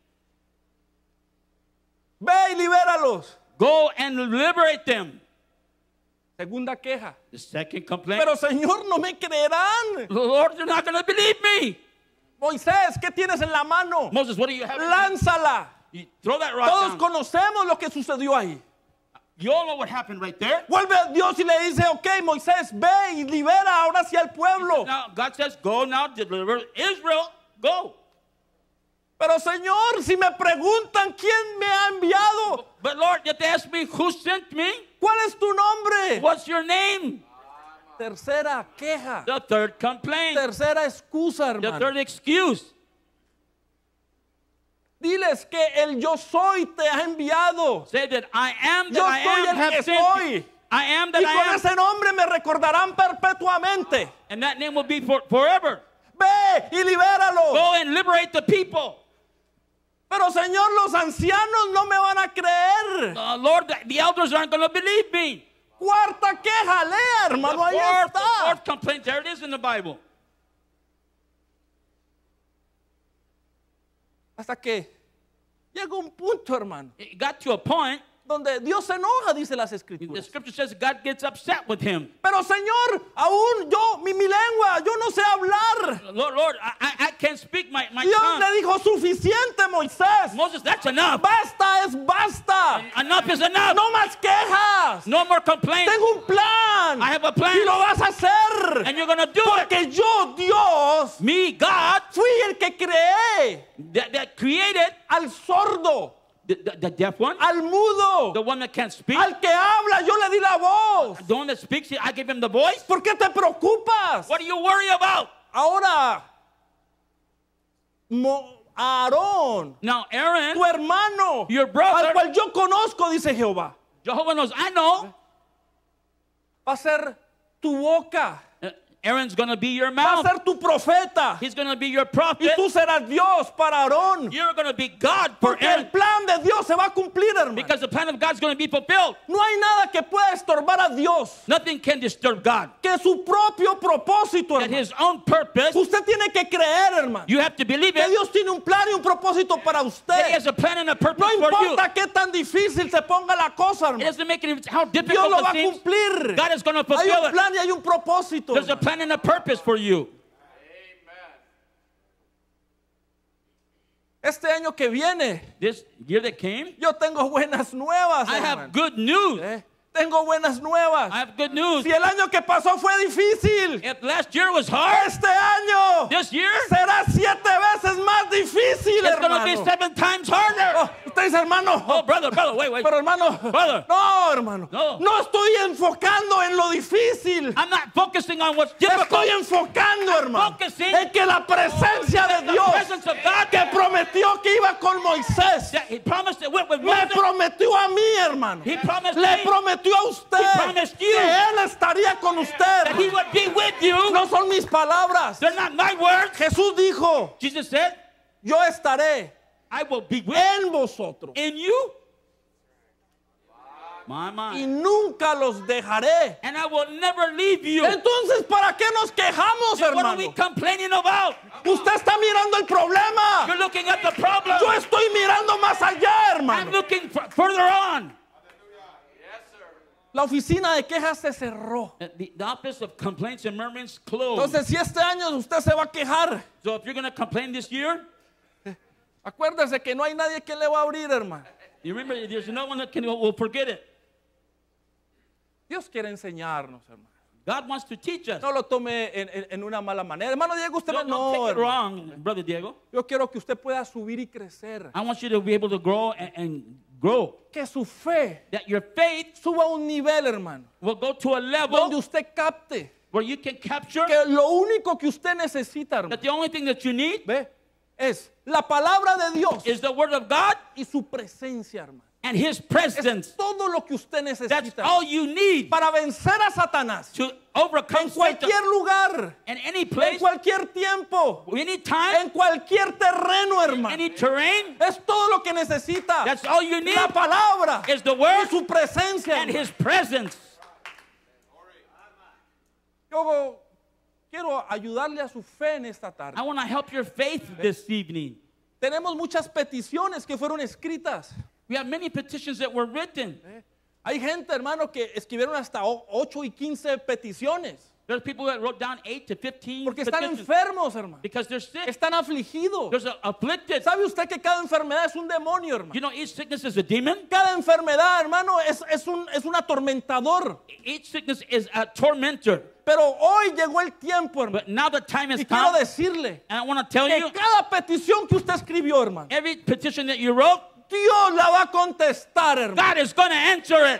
Ve y libéralos. Go and liberate them. Segunda queja. The second complaint. Pero Señor, no me creerán. Lord, you're not going to believe me. Moisés, ¿qué tienes en la mano? Moses, what do you have? Lánzala. You throw that rock Todos down. conocemos lo que sucedió ahí. You all know what happened right there. Vuelve a Dios y le dice, ok, Moisés, ve y libera ahora sí al pueblo. Now, God says, go now, deliver Israel, go. Pero Señor, si me preguntan quién me ha enviado, But Lord, you have to ask me, who sent me? ¿cuál es tu nombre? What's your name? Tercera queja. The third complaint. Tercera excusa, The hermano. third excuse. Diles que el yo soy te ha enviado. Say that I am that Yo I soy am el have que sent soy. you. I am that Y I con am. ese nombre me recordarán perpetuamente. And that name will be forever. Ve y libéralo. Go and liberate the people. Pero Señor, los ancianos no me van a creer. Lord, the elders aren't going to believe me. Cuarta queja, lea, hermano, ahí The está. fourth complaint, there it is in the Bible. Hasta que llega un punto, hermano, It got to a point, donde Dios se enoja, dice las the escrituras. scripture says God gets upset with him. Pero Señor, aún yo, mi lengua, yo no sé hablar. Lord, I can't speak my Dios tongue. le dijo, suficiente, Moisés. Moses, that's enough. Basta es basta. Enough is enough. No más quejas. No more complaints. Tengo un plan. I have a plan. Y lo vas a hacer. And you're going to do it. Porque yo, Dios, Me, God, fui el que creé that created al sordo, the deaf one, al mudo, the one that can't speak, al que habla, yo le di la voz. the one that speaks, I give him the voice. ¿Por qué te preocupas? What do you worry about? Ahora, Aarón, Now, Aaron, tu hermano, your brother, al cual yo conozco, dice Jehová, Jehovah knows, I know. va a ser tu boca, Aaron's going to be your va a mouth. ser tu profeta, He's going to be your y prophet. tú serás Dios para Aarón. You're going to be God for Porque el Aaron. plan de Dios se va a cumplir, hermano. Because the plan of God's going to be fulfilled. No hay nada que pueda estorbar a Dios Nothing can disturb God. que su propio propósito, That hermano. his own purpose, Usted tiene que creer, hermano, you have to believe que it. Dios tiene un plan y un propósito para That he usted. has a plan and a purpose No for you. importa qué tan difícil se ponga la cosa, It hermano. doesn't make it how Dios difficult lo va it a seems. cumplir. God is going to Hay fulfill un it. plan y hay un propósito, There's a hermano. plan and a purpose for you. Este año que viene, This year that came, yo tengo buenas nuevas, I hermano. have good news. Tengo buenas nuevas. I have good news. Si el año que pasó fue difícil, If last year was hard, este año this year será 7 veces más difícil, it's going to hermano. be 7 times harder. Oh, usted dice, hermano. Oh, brother, wait. Pero hermano, Brother. no, hermano, No. no estoy enfocando en lo difícil. I'm not focusing on what's difficult. Estoy enfocando, hermano, focusing en que la presencia de the Dios presence of God que prometió que iba con Moisés, that he promised it with me Moses. prometió a mí, hermano. He promised Le me prometió a usted promised you que Él estaría con usted. that he would be with you. No son mis palabras. They're not my words. Jesús dijo, Jesus said, yo estaré I will be with en vosotros in you. My y mind. nunca los dejaré. And I will never leave you. Entonces, ¿para qué nos quejamos, Then what are we hermano? complaining about? Usted está mirando el problema. You're looking at the problem. Yo estoy mirando más allá, I'm hermano. looking further on. La oficina de quejas se cerró. The office of complaints and murmurings closed. Entonces, si este año usted se va a quejar, So if you're going to complain this year, acuérdese que no hay nadie que le va a abrir, hermano. you remember there's no one that will forget it. Dios quiere enseñarnos, hermano. God wants to teach us. No lo tome en una mala manera. Hermano Diego, usted Don't no, take it hermano. wrong, Brother Diego. Yo quiero que usted pueda subir y crecer. I want you to be able to grow and grow. Que su fe That your faith suba a un nivel, hermano, will go to a level donde usted capte where you can capture que lo único que usted necesita, hermano, that the only thing that you need ¿ve? Es la palabra de Dios is the word of God y su presencia, hermano. and His presence. Es todo lo que usted That's necesita all you need para vencer a Satanás to overcome en Satan cualquier lugar, in any en place, cualquier tiempo, any time, en cualquier terreno, hermano. any terrain. Es todo lo que necesita. That's all you need La palabra is the y word su presencia, and hermano. His presence. Yo quiero ayudarle a su fe en esta tarde. I want to help your faith this evening. Tenemos muchas peticiones que fueron escritas. We have many petitions that were written. Hay gente, hermano, que escribieron hasta 8 y 15 peticiones. There's people that wrote down 8 to 15 Porque están petitions enfermos, hermano. because they're sick. Están afligidos. There's afflicted. ¿Sabe usted que cada enfermedad es un demonio, hermano? You know, each sickness is a demon. Cada enfermedad, hermano, es un atormentador. Each sickness is a tormentor. Pero hoy llegó el tiempo, hermano. But now the time has Y quiero come, decirle and I want to tell que you, cada petición que usted escribió, hermano, every petition that you wrote, Dios la va a contestar, hermano. God is going to answer it.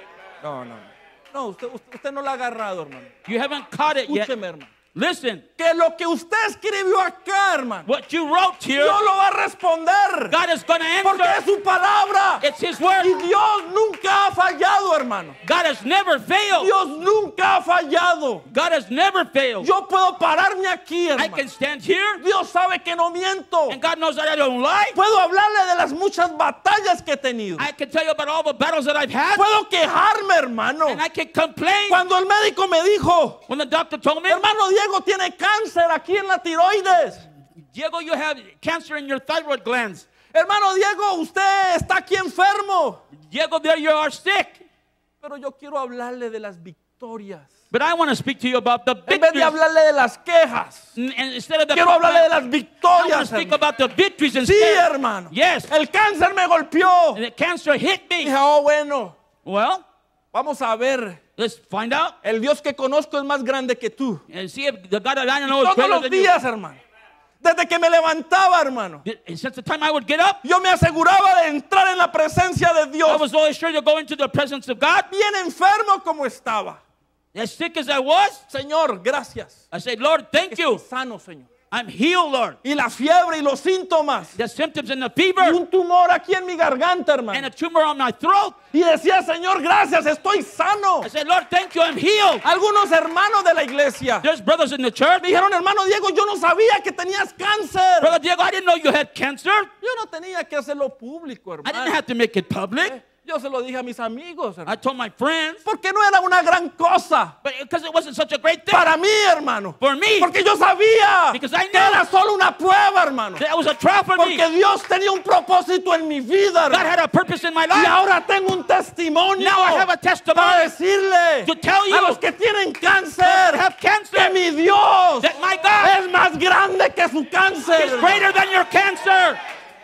No, usted no la ha agarrado, hermano. You haven't caught it yet. Escúcheme, hermano. Listen, Que lo que usted escribió acá, hermano, what you wrote here, Dios lo va a responder. God is going to Porque es answer. su palabra. It's His word. Y Dios nunca ha fallado, hermano. God has never failed. Dios nunca ha fallado. God has never failed. Yo puedo pararme aquí, I hermano. can stand here, Dios sabe que no miento. and God knows that I don't lie. Puedo hablarle de las muchas batallas que he tenido. I can tell you about all the battles that I've had, Puedo quejarme, hermano. and I can complain. Cuando el médico me dijo, When the doctor told me, hermano Diego tiene cáncer aquí en la tiroides. Diego, you have cancer in your thyroid glands. Hermano Diego, usted está aquí enfermo. Diego, there you are sick. Pero yo quiero hablarle de las victorias. But I want to speak to you about the En vez de victories. hablarle de las quejas, And instead of the quiero hablarle de las I want to victorias. speak Hermano. about the victories Sí, instead. hermano. Yes. El cáncer me golpeó. And the cancer hit me. Dije, oh, bueno, Well, vamos a ver. let's find out El Dios que conozco es más grande que tú. and see if the God that I know is Todos greater los than you. días, hermano. Desde que me levantaba, hermano, Since the time I would get up, yo me aseguraba de entrar en la presencia de I Dios. was always sure to go into the presence of God. Bien enfermo como estaba. As sick as I was, Señor, gracias. I said, Lord, thank you. Estoy sano, Señor. I'm healed, Lord. Y la fiebre y los síntomas. The symptoms and the Y fever un tumor aquí en mi garganta, and hermano. a tumor on my throat. Y decía, Señor, gracias, estoy sano. I said, Lord, thank you, I'm healed. Algunos hermanos de la iglesia There's brothers in the church. me dijeron, hermano Diego, yo no sabía que tenías cáncer. Brother Diego, I didn't know you had cancer. Yo no tenía que hacerlo público, I didn't hermano. have to make it public. Yo se lo dije a mis amigos, I hermano. told my friends, Porque no era una gran cosa but because it wasn't such a great thing para mí, hermano. for me. Porque yo sabía Because I que know era solo una prueba, hermano. that was a trial for me. Porque Dios tenía un propósito en mi vida, God hermano. had a purpose in my Y life. ahora tengo un testimonio Now I have a para testimony decirle to tell a you los que tienen cáncer have cancer que mi Dios that my God es más grande que su cáncer. is greater than your cancer.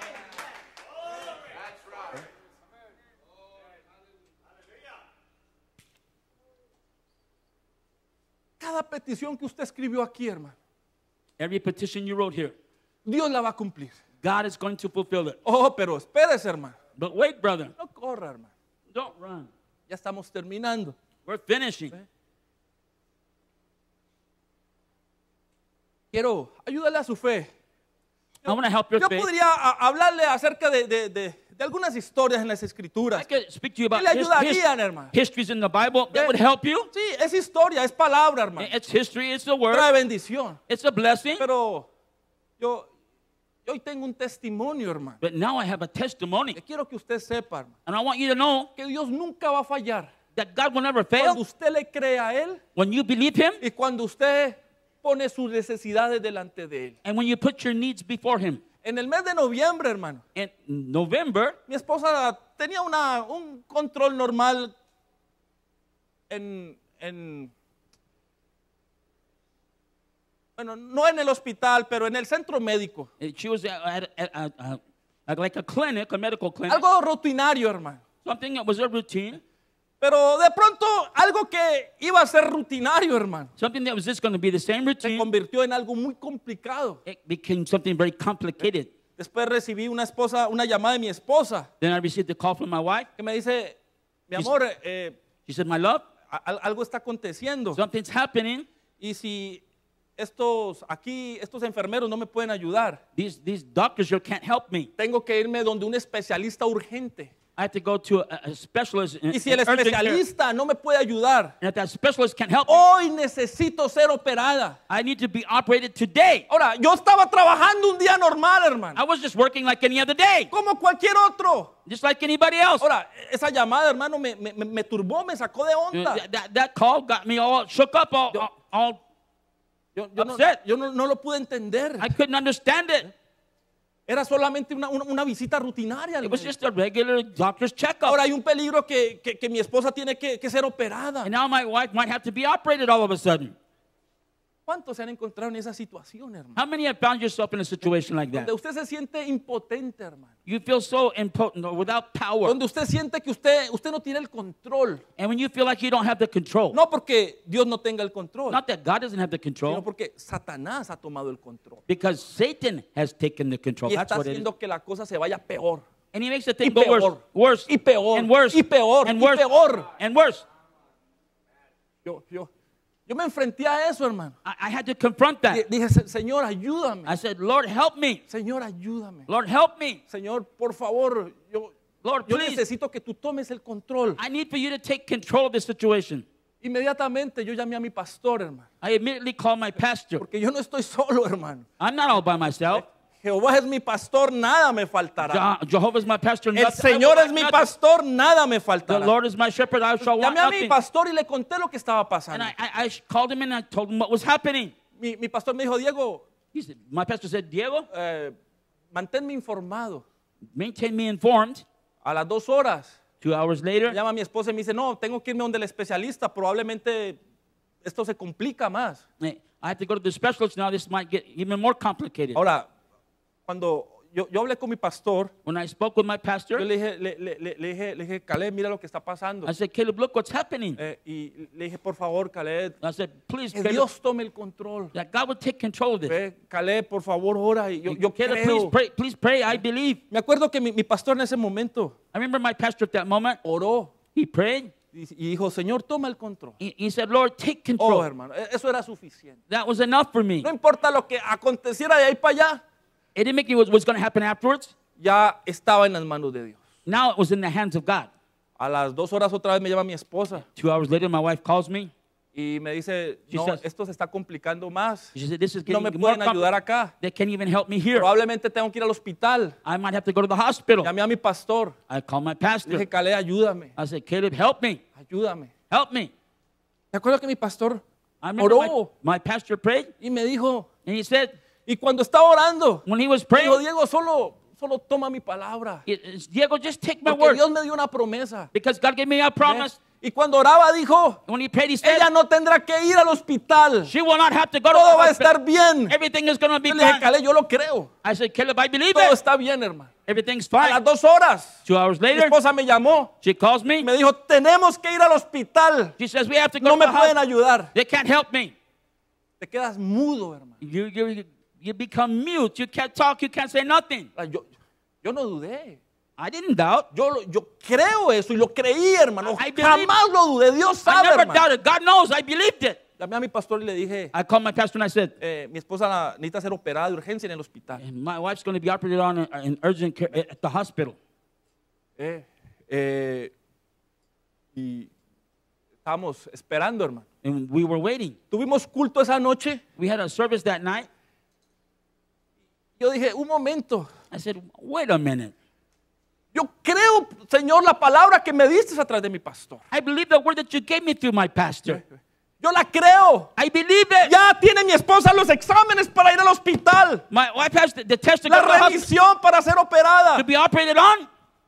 Cada petición que usted escribió aquí, hermano, Every petition you wrote here, Dios la va a cumplir. God is going to fulfill it. Oh, pero espérese, hermano. But wait, brother, No corra, hermano. don't run. Ya estamos terminando. We're finishing. Quiero ayudarle a su fe. I want to help your Yo faith. podría hablarle acerca de algunas historias en las I escrituras. could speak to you about Que le ayudarían, hermano. histories in the Bible that would help you. Sí, es historia, es palabra, hermano. It's history, it's the word, Trae bendición. it's a blessing. Pero yo hoy tengo un testimonio, hermano. But now I have a testimony. Que quiero que usted sepa, hermano, And I want you to know que Dios nunca va a fallar. that God will never Cuando fail. usted le cree a Él When you believe Him y cuando usted pone sus necesidades delante de Él. and when you put your needs before Him. En el mes de noviembre, hermano, In November, mi esposa tenía un control normal bueno, no en el hospital, pero en el centro médico. she was at like a clinic, a medical clinic, Algo rutinario, hermano. something that was a routine, Pero de pronto algo que iba a ser rutinario, hermano, something that was just going to be the same se routine, convirtió en algo muy complicado. it became something very complicated. Después recibí una llamada de mi esposa Then I received a call from my wife. que me dice, mi amor, She said, my love, algo está aconteciendo. something's happening. Y si estos enfermeros no me pueden ayudar, These doctors here can't help me. tengo que irme donde un especialista urgente. I have to go to a specialist. Y si el urgent care. especialista no me puede ayudar, And if that specialist can't help me, hoy necesito ser operada. I need to be operated today. Ahora, yo estaba trabajando un día normal, hermano, I was just working like any other day, como cualquier otro. just like anybody else. Ahora, esa llamada, hermano, me turbó, me sacó de You know, onda. that call got me all shook up, all Yo upset. no lo pude entender. I couldn't understand it. Era solamente una visita rutinaria. It was hermano. just a regular doctor's checkup. Ahora hay un peligro que mi esposa tiene que ser operada. And now my wife might have to be operated all of a sudden. ¿Cuántos se han encontrado en esa situación, hermano? How many have found yourself in a situation like that? Donde usted se siente impotente, hermano. You feel so impotent or without power. Donde usted siente que usted no tiene el control. And when you feel like you don't have the control. No porque Dios no tenga el control, Not that God doesn't have the sino control, porque Satanás ha tomado el control. because Satan has taken the control. Y That's está what it is. haciendo que la cosa se vaya peor. And he makes the Y thing go worse, peor. worse, Y peor. and worse, Y peor. and Y worse, peor. and worse. Yo me enfrenté a eso, hermano. I had to confront that. Dije, Señor, ayúdame. I said, Lord, help me. Señor, ayúdame. Lord, help me. Señor, por favor, Lord, yo please. necesito que tú tomes el control. I need for you to take control of this situation. Inmediatamente yo llamé a mi pastor, hermano. I immediately called my pastor. Porque yo no estoy solo, hermano. I'm not all by myself. Jehová es mi pastor, nada me faltará. Jehovah is my pastor. El nothing- I Señor will es want mi nothing. pastor, nada me The faltará. Lord is my shepherd. I shall want Llamé a mi nothing. pastor y le conté lo que estaba And pasando. I called him and I told him what was happening. Mi pastor me dijo, Diego, My pastor said, Diego, manténme informado. maintain me informed. A las 2 horas, 2 hours later, llama a mi esposa y me dice, no, tengo que irme donde el especialista, probablemente esto se complica más. I have to go to the specialist now. This might get even more complicated. Ahora, cuando yo hablé con mi pastor, When I spoke with my pastor, yo le dije, Caleb, mira lo que está pasando. I said, Caleb, look what's happening. Y le dije, por favor, Caleb, I said, please, que Caleb, Dios tome el control. that God would take control of this. Ve, Caleb, por favor, ora. Y yo Caleb, creo. please pray. I believe. Me acuerdo que mi pastor en ese momento I remember my pastor at that moment. oró He prayed. y dijo, Señor, toma el control. He said, Lord, take Oh, control. hermano, eso era suficiente. That was enough for me. No importa lo que aconteciera de ahí para allá, It didn't make me what's going to happen afterwards. ya estaba en las manos de Dios. Now it was in the hands of God. A las 2 horas otra vez me llama mi esposa 2 hours later, my wife calls me. y me dice, She no, says- esto se está complicando más. She said, this is No getting me more pueden ayudar complicated. acá. They can't even help me here. Probablemente tengo que ir al hospital. I might have to go to the hospital. Llamé a mi pastor. I called my Le pastor. dije, Caleb, ayúdame. I said, Caleb, help me. Ayúdame. Help me. ¿Te acuerdas que mi pastor I remember oró my pastor prayed, y me dijo, and he said, y cuando estaba orando, when he was me praying, dijo, Diego, solo toma mi palabra. it's, Diego, just take my Porque word. Dios me dio una promesa. Because God gave me a promise. Y cuando oraba dijo, When he prayed, he said, ella no tendrá que ir al hospital. she will not have to go to Todo va a the hospital. estar bien. Everything is going to be Yo le dije, fine. Caleb, yo lo creo. I said, Caleb, I believe Todo it. está bien, hermano. Everything's A las fine. 2 horas, 2 hours mi later, esposa me llamó she calls y me. me dijo, tenemos que ir al hospital. She says, we have to go No to me the pueden hospital. ayudar. They can't help me. Te quedas mudo, hermano. You become mute. You can't talk. You can't say nothing. Yo no dudé. I didn't doubt. Yo creo eso y lo creí, hermano. I believe- Jamás lo dudé. Dios I sabe, never hermano. doubted. God knows. I believed it. Llamé a mi pastor y le dije, I called my pastor and I said, mi esposa necesita ser operada de urgencia en el hospital. my wife's going to be operated on in urgent care at the hospital. Y estábamos esperando, hermano. And we were waiting. Tuvimos culto esa noche. We had a service that night. Yo dije, un momento. I said, wait a minute. Yo creo, Señor, la palabra que me diste a través de mi pastor. I believe the word that you gave me through my pastor. Yo la creo. I believe it. Ya tiene mi esposa los exámenes para ir al hospital. My wife has the test to go La to the hospital revisión para ser operada. to be operated on.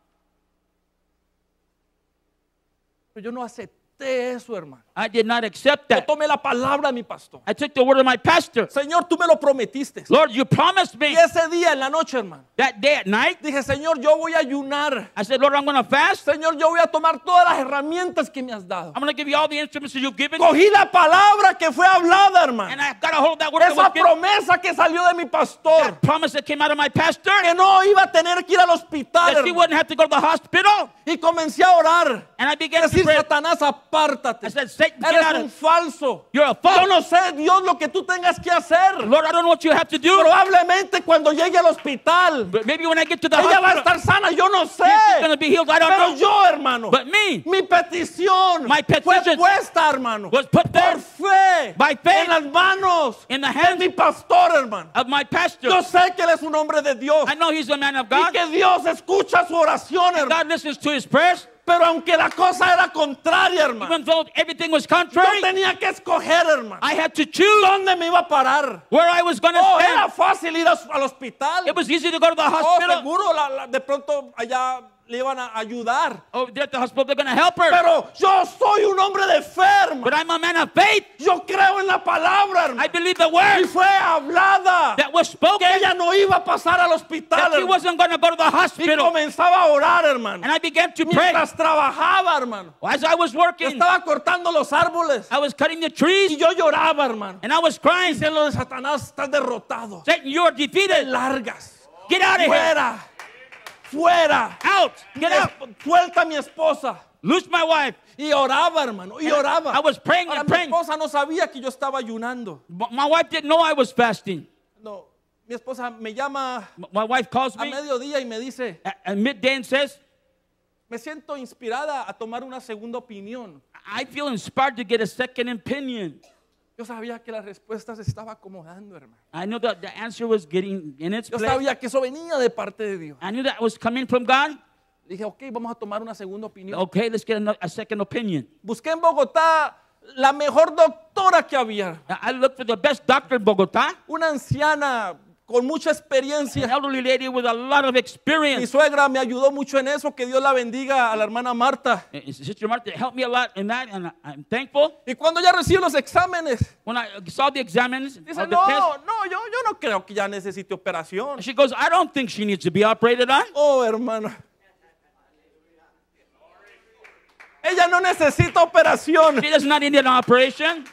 Pero yo no acepté eso, hermano. I did not accept Yo that. tomé la palabra de mi pastor. I took the word of my pastor. Señor, tú me lo prometiste. Lord, you promised me Y ese día en la noche, hermano, that day at night. dije, Señor, yo voy a ayunar. I said, Lord, I'm going to fast. Señor, yo voy a tomar todas las herramientas que me has dado. I'm going to give you all the instruments that you've given me. Cogí la palabra que fue hablada, hermano. And I got a hold of that word that Esa was given. promesa que salió de mi pastor. That promise that came out of my pastor. Que no iba a tener que ir al hospital, That she hermano. wouldn't have to go to the hospital. Y Y comencé a orar. And I Y began to decir, pray. Satanás, apártate. I said, Satan, get Eres out un of falso. You're a Yo false. no sé, Dios, lo que tú tengas que hacer. Lord, I don't know what you have to do. Probablemente cuando llegue al hospital, But maybe when I get to the ella va a hospital, estar sana, yo no sé. she's going to be healed. I don't Pero know. yo, hermano, But me mi petición My fue petition puesta, hermano, was put there por fe, by faith en las manos in the de hands mi pastor, hermano. of my pastor. Yo sé que él es un hombre de Dios I know he's a man of y God. que Dios escucha su oración, hermano. God listens to his prayers. Pero aunque la cosa era contraria, hermano, Even though everything was yo contrary, tenía que escoger, hermano, I had to choose dónde me iba a parar. where I was going to Oh, era stand. fácil ir al hospital. It was easy to go to the Oh, hospital. seguro de pronto allá le iban a ayudar. Oh, they're at the hospital, they're going to help her. Pero yo soy un hombre de fe, hermano. But I'm a man of faith. Yo creo en la palabra, I hermano. believe the Y word fue hablada that was que spoken, ella no iba a pasar al hospital, that she hermano. wasn't going to go to the Y hospital. comenzaba a orar, hermano. And I began to pray. Mientras trabajaba, hermano. As I was working, Estaba cortando los árboles. I was cutting the Y trees, yo lloraba, hermano. and I was crying. Diciendo de Satanás, estás derrotado. Satan, you are Te defeated. largas. Get out of here. Fuera. Fuera. Out. Get out. Suelta a mi esposa. Lose my wife. Y oraba, hermano. Y oraba. I was praying Ahora, and mi praying. esposa no sabía que yo estaba ayunando. But my wife didn't know I was fasting. No. Mi esposa me llama My wife calls a me mediodía y me dice, at midday and says, me siento inspirada a tomar una segunda opinión. I feel inspired to get a second opinion. Yo sabía que la respuesta se estaba acomodando, hermano. I knew that the answer was getting in its Yo place. sabía que eso venía de parte de Dios. I knew that was coming from God. Dije, ok, vamos a tomar una segunda opinión. Okay, let's get a second opinion. Busqué en Bogotá la mejor doctora que había. I looked for the best doctor in Bogota, Una anciana con mucha an experiencia. elderly lady with a lot of Mi experience. suegra me ayudó mucho en eso. Que Dios la bendiga a la hermana Marta. Sister Martha helped me a lot in that, and I'm thankful. Y cuando ya recibió los exámenes, When I saw the examines, dice, of the no, test, no, yo no creo que ya necesite operación. she goes, I don't think she needs to be operated on. Oh, hermano. Ella no necesita operación. She does not need an operation.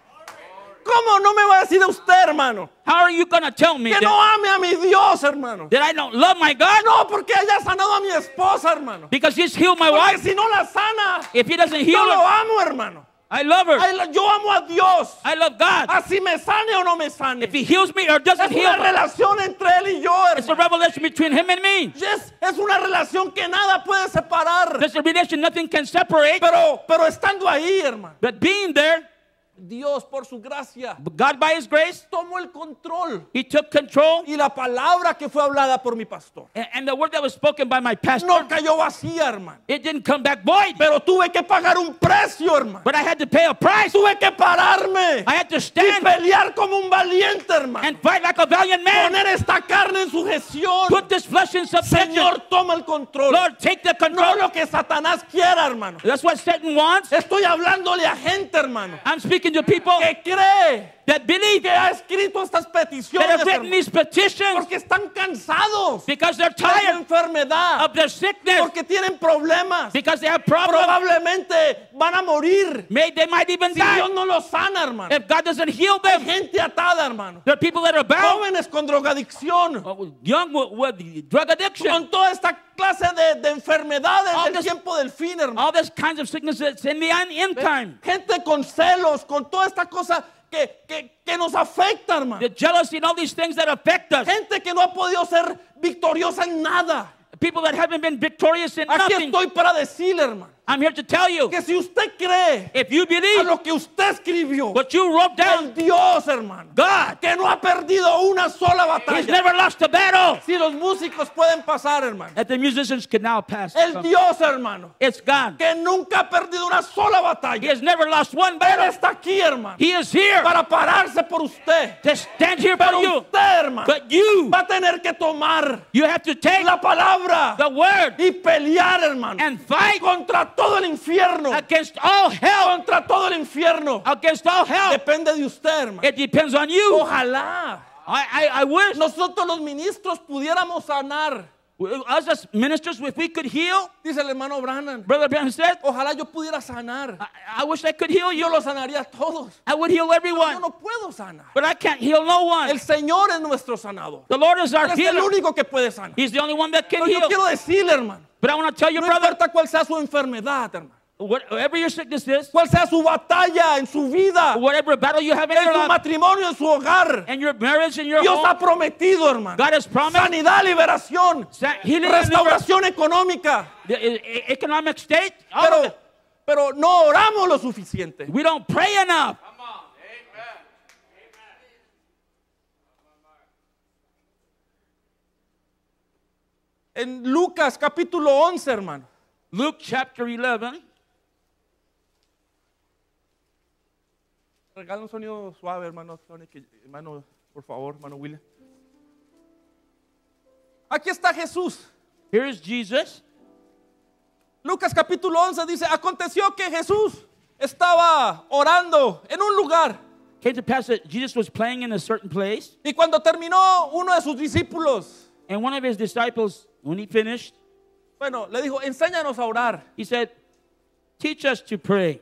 ¿Cómo no me va a decir a usted, hermano, How are you going to tell me que no that, ame a mi Dios, hermano? that I don't love my God? No, porque ella ha sanado a mi esposa, hermano. Because he's healed my Porque wife. si no la sana, If he doesn't heal yo lo her, amo, hermano. I love her. Yo amo a Dios. I love God. Así me sane o no me sane. If he heals me or doesn't Es heal una me, relación entre él y yo, it's a hermano. revelation between him and me. Es una relación que nada puede separar. There's a relation nothing can separate. Pero estando ahí, hermano, But being there, Dios por su gracia God by his grace, tomó el control. he took control. Y la palabra que fue hablada por mi pastor And the word that was spoken by my pastor, no cayó vacía, hermano. it didn't come back void. Pero tuve que pagar un precio, hermano. But I had to pay a price. Tuve que pararme I had to y stand pelear como un valiente, hermano. and fight like a valiant man. Poner esta carne en sujeción. Put this flesh in subjection. Señor, toma el control. Lord, take the No control. lo que Satanás quiera, hermano. That's what Satan wants. Estoy hablándole a gente, hermano, I'm speaking to people que cree that believe, que ha escrito estas that peticiones, have written hermano, these petitions porque están cansados because they're de su tired enfermedad, of their sickness, porque tienen problemas, because they have problems. probablemente van a morir They might even si Dios die no los sana, hermano. if God doesn't heal Hay them. gente atada, hermano, There are people that are bound, jóvenes con drogadicción, young with drug addiction, con toda esta clase de enfermedades All del this- tiempo del fin, hermano. all this kinds of sicknesses in the end time. Gente con celos, con toda esta cosa que nos afecta, hermano. The jealousy and all these things that affect us. Gente que no ha podido ser victoriosa en nada. People that haven't been victorious in Aquí nothing. estoy para decirle, hermano, I'm here to tell you, que si usted cree if you a believe lo que usted escribió, what you wrote down, el Dios, hermano, God, que no ha perdido una sola He's batalla. never lost a battle. Si los músicos pueden pasar, hermano. That the musicians can now pass. El Dios, hermano, It's God. que nunca ha perdido una sola He batalla. has never lost one Él battle. está aquí, hermano, He is here para pararse por usted. to stand here for Pero you. usted, hermano, But you, va a tener que tomar you have to take la palabra the word y pelear, hermano, and fight contra todo el infierno. against all hell. Contra todo el infierno. Against all hell. Depende de usted, hermano. It depends on you. Ojalá I wish nosotros los ministros pudiéramos sanar Us as ministers, if we could heal, Dice el hermano Branham, Brother Branham said, ojalá yo pudiera sanar. I wish I could heal Yo you. los sanaría a todos. I would heal Yo everyone. no puedo sanar. But I can't heal no one. El Señor es nuestro sanador. The Lord is our Él es el healer. único que puede sanar. He's the only one that can Pero yo heal. quiero decirle, hermano, But I want to tell you, no brother, importa cuál sea su enfermedad, hermano, whatever your sickness is, cuál sea su batalla en su vida, whatever battle you have in en your su life, matrimonio, en su hogar, and your marriage and your Dios ha home, prometido, hermano, God has promised sanidad, liberación, healing and restauración económica, the economic state. All of it. pero no oramos lo suficiente. We don't pray enough. En Lucas capítulo 11, hermano, Luke chapter 11. regala un sonido suave, hermano Tony, hermano, por favor, hermano William. Aquí está Jesús. Here is Jesus. Lucas capítulo 11 dice, aconteció que Jesús estaba orando en un lugar Came to pass that Jesus was playing in a certain place, y cuando terminó uno de sus discípulos, and one of his disciples, when he finished, bueno, le dijo, enséñanos a orar. he said, teach us to pray.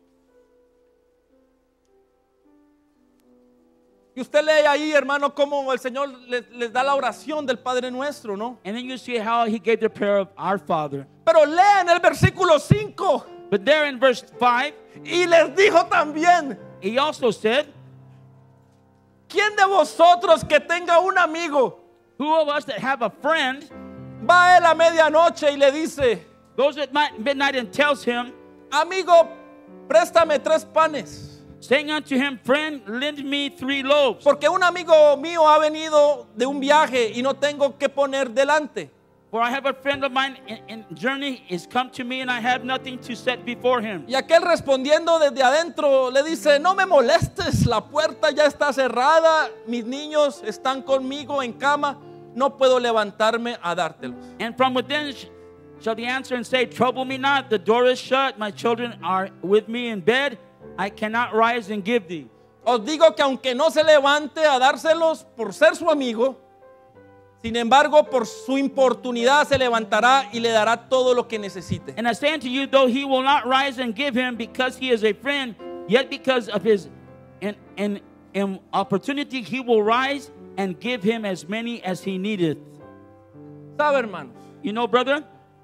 Y usted lee ahí, hermano, cómo el Señor les da la oración del Padre Nuestro, ¿no? And then you see how he gave the prayer of our Father. Pero lee en el versículo 5 But there in verse 5, y les dijo también, he also said, ¿quién de vosotros que tenga un amigo who of us that have a friend va a él a medianoche y le dice, goes at midnight and tells him, amigo, préstame 3 panes? saying unto him, friend, lend me 3 loaves. Porque un amigo mío ha venido de un viaje y no tengo que poner delante. For I have a friend of mine in journey is come to me, and I have nothing to set before him. Y aquel respondiendo desde adentro le dice, no me molestes, la puerta ya está cerrada, mis niños están conmigo en cama, no puedo levantarme a dártelos. And from within shall he answer and say, trouble me not, the door is shut, my children are with me in bed, I cannot rise and give thee. Os digo que aunque no se levante a dárselos por ser su amigo, sin embargo por su importunidad se levantará y le dará todo lo que necesite. And I say unto you, though he will not rise and give him because he is a friend, yet because of his opportunity he will rise and give him as many as he needeth. ¿Sabe, hermanos? You know, brother,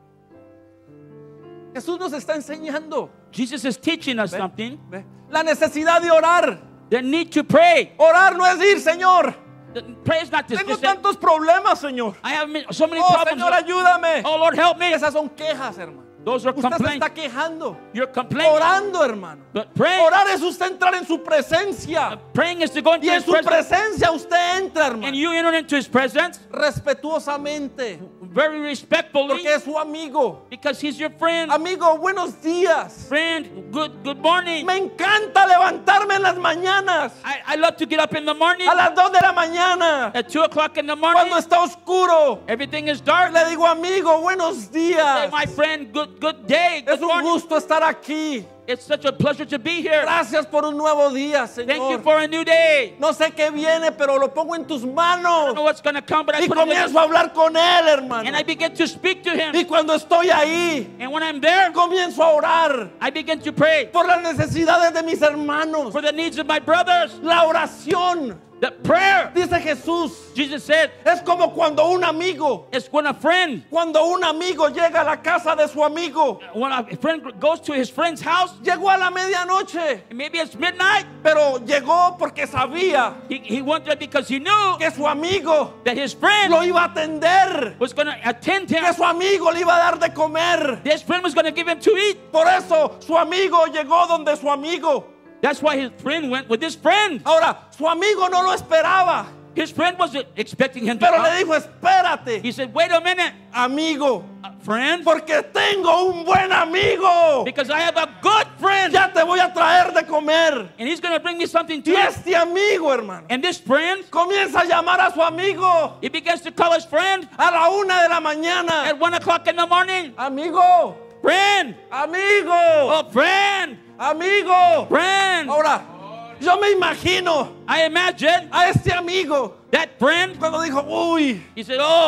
Jesús nos está enseñando, Jesus is teaching us something. ¿ve? La necesidad de orar. The need to pray. Orar no es ir, Señor. Prayer is not to Tengo just say, tantos problemas, Señor. I have so many Oh, problems. Señor, ayúdame. Oh, Lord, help me. Esas son quejas, hermano. Those are Usted se complaints. está quejando. You're complaining. Orando, hermano. But praying, Orar es usted entrar en su presencia. praying is to go into Y en his su presence. presencia usted entra, And hermano. you enter into his presence Respetuosamente. very respectfully Porque es su amigo. because he's your friend. Amigo, buenos días. Friend, good morning. Me encanta levantarme en las mañanas. I love to get up in the morning A las 2 de la mañana. at 2 o'clock in the morning. Cuando está oscuro. Everything is dark. Le digo, amigo, buenos Say, días. my friend, good day. Es Good un morning. gusto estar aquí. It's such a pleasure to be here. Gracias por un nuevo día, Thank you Señor. for a new day. No sé qué viene, pero lo pongo en tus I don't manos. know what's going to come, but I Y put it in comienzo a hablar con Él, hermano. and I begin to speak to him. Y cuando estoy ahí, And when I'm there, comienzo a orar I begin to pray por las necesidades de mis hermanos. for the needs of my brothers. La oración, The prayer, dice Jesús, Jesus said, es como cuando un amigo, is when a friend llega a la casa de su amigo. when a friend goes to his friend's house, Llegó a la medianoche, and maybe it's midnight, pero llegó porque sabía he went there because he knew que su amigo that his friend lo iba a atender, was going to attend him. que su amigo le iba a dar de comer. His friend was going to give him to eat. Por eso su amigo llegó donde su amigo. That's why his friend went with his friend. Ahora, su amigo no lo esperaba, His friend wasn't expecting him to pero come. le dijo, espérate, He said, wait a minute, amigo, friend, porque tengo un buen amigo. because I have a good friend, Ya te voy a traer de comer. and he's going to bring me something to Y eat. este amigo, hermano, And this friend, comienza a llamar a su amigo he begins to call his friend a la 1 de la mañana. at 1 o'clock in the morning. Amigo, Friend, amigo, oh friend, amigo. friend. Ahora, yo me imagino I imagine a este amigo that friend, cuando dijo, uy, he said, oh,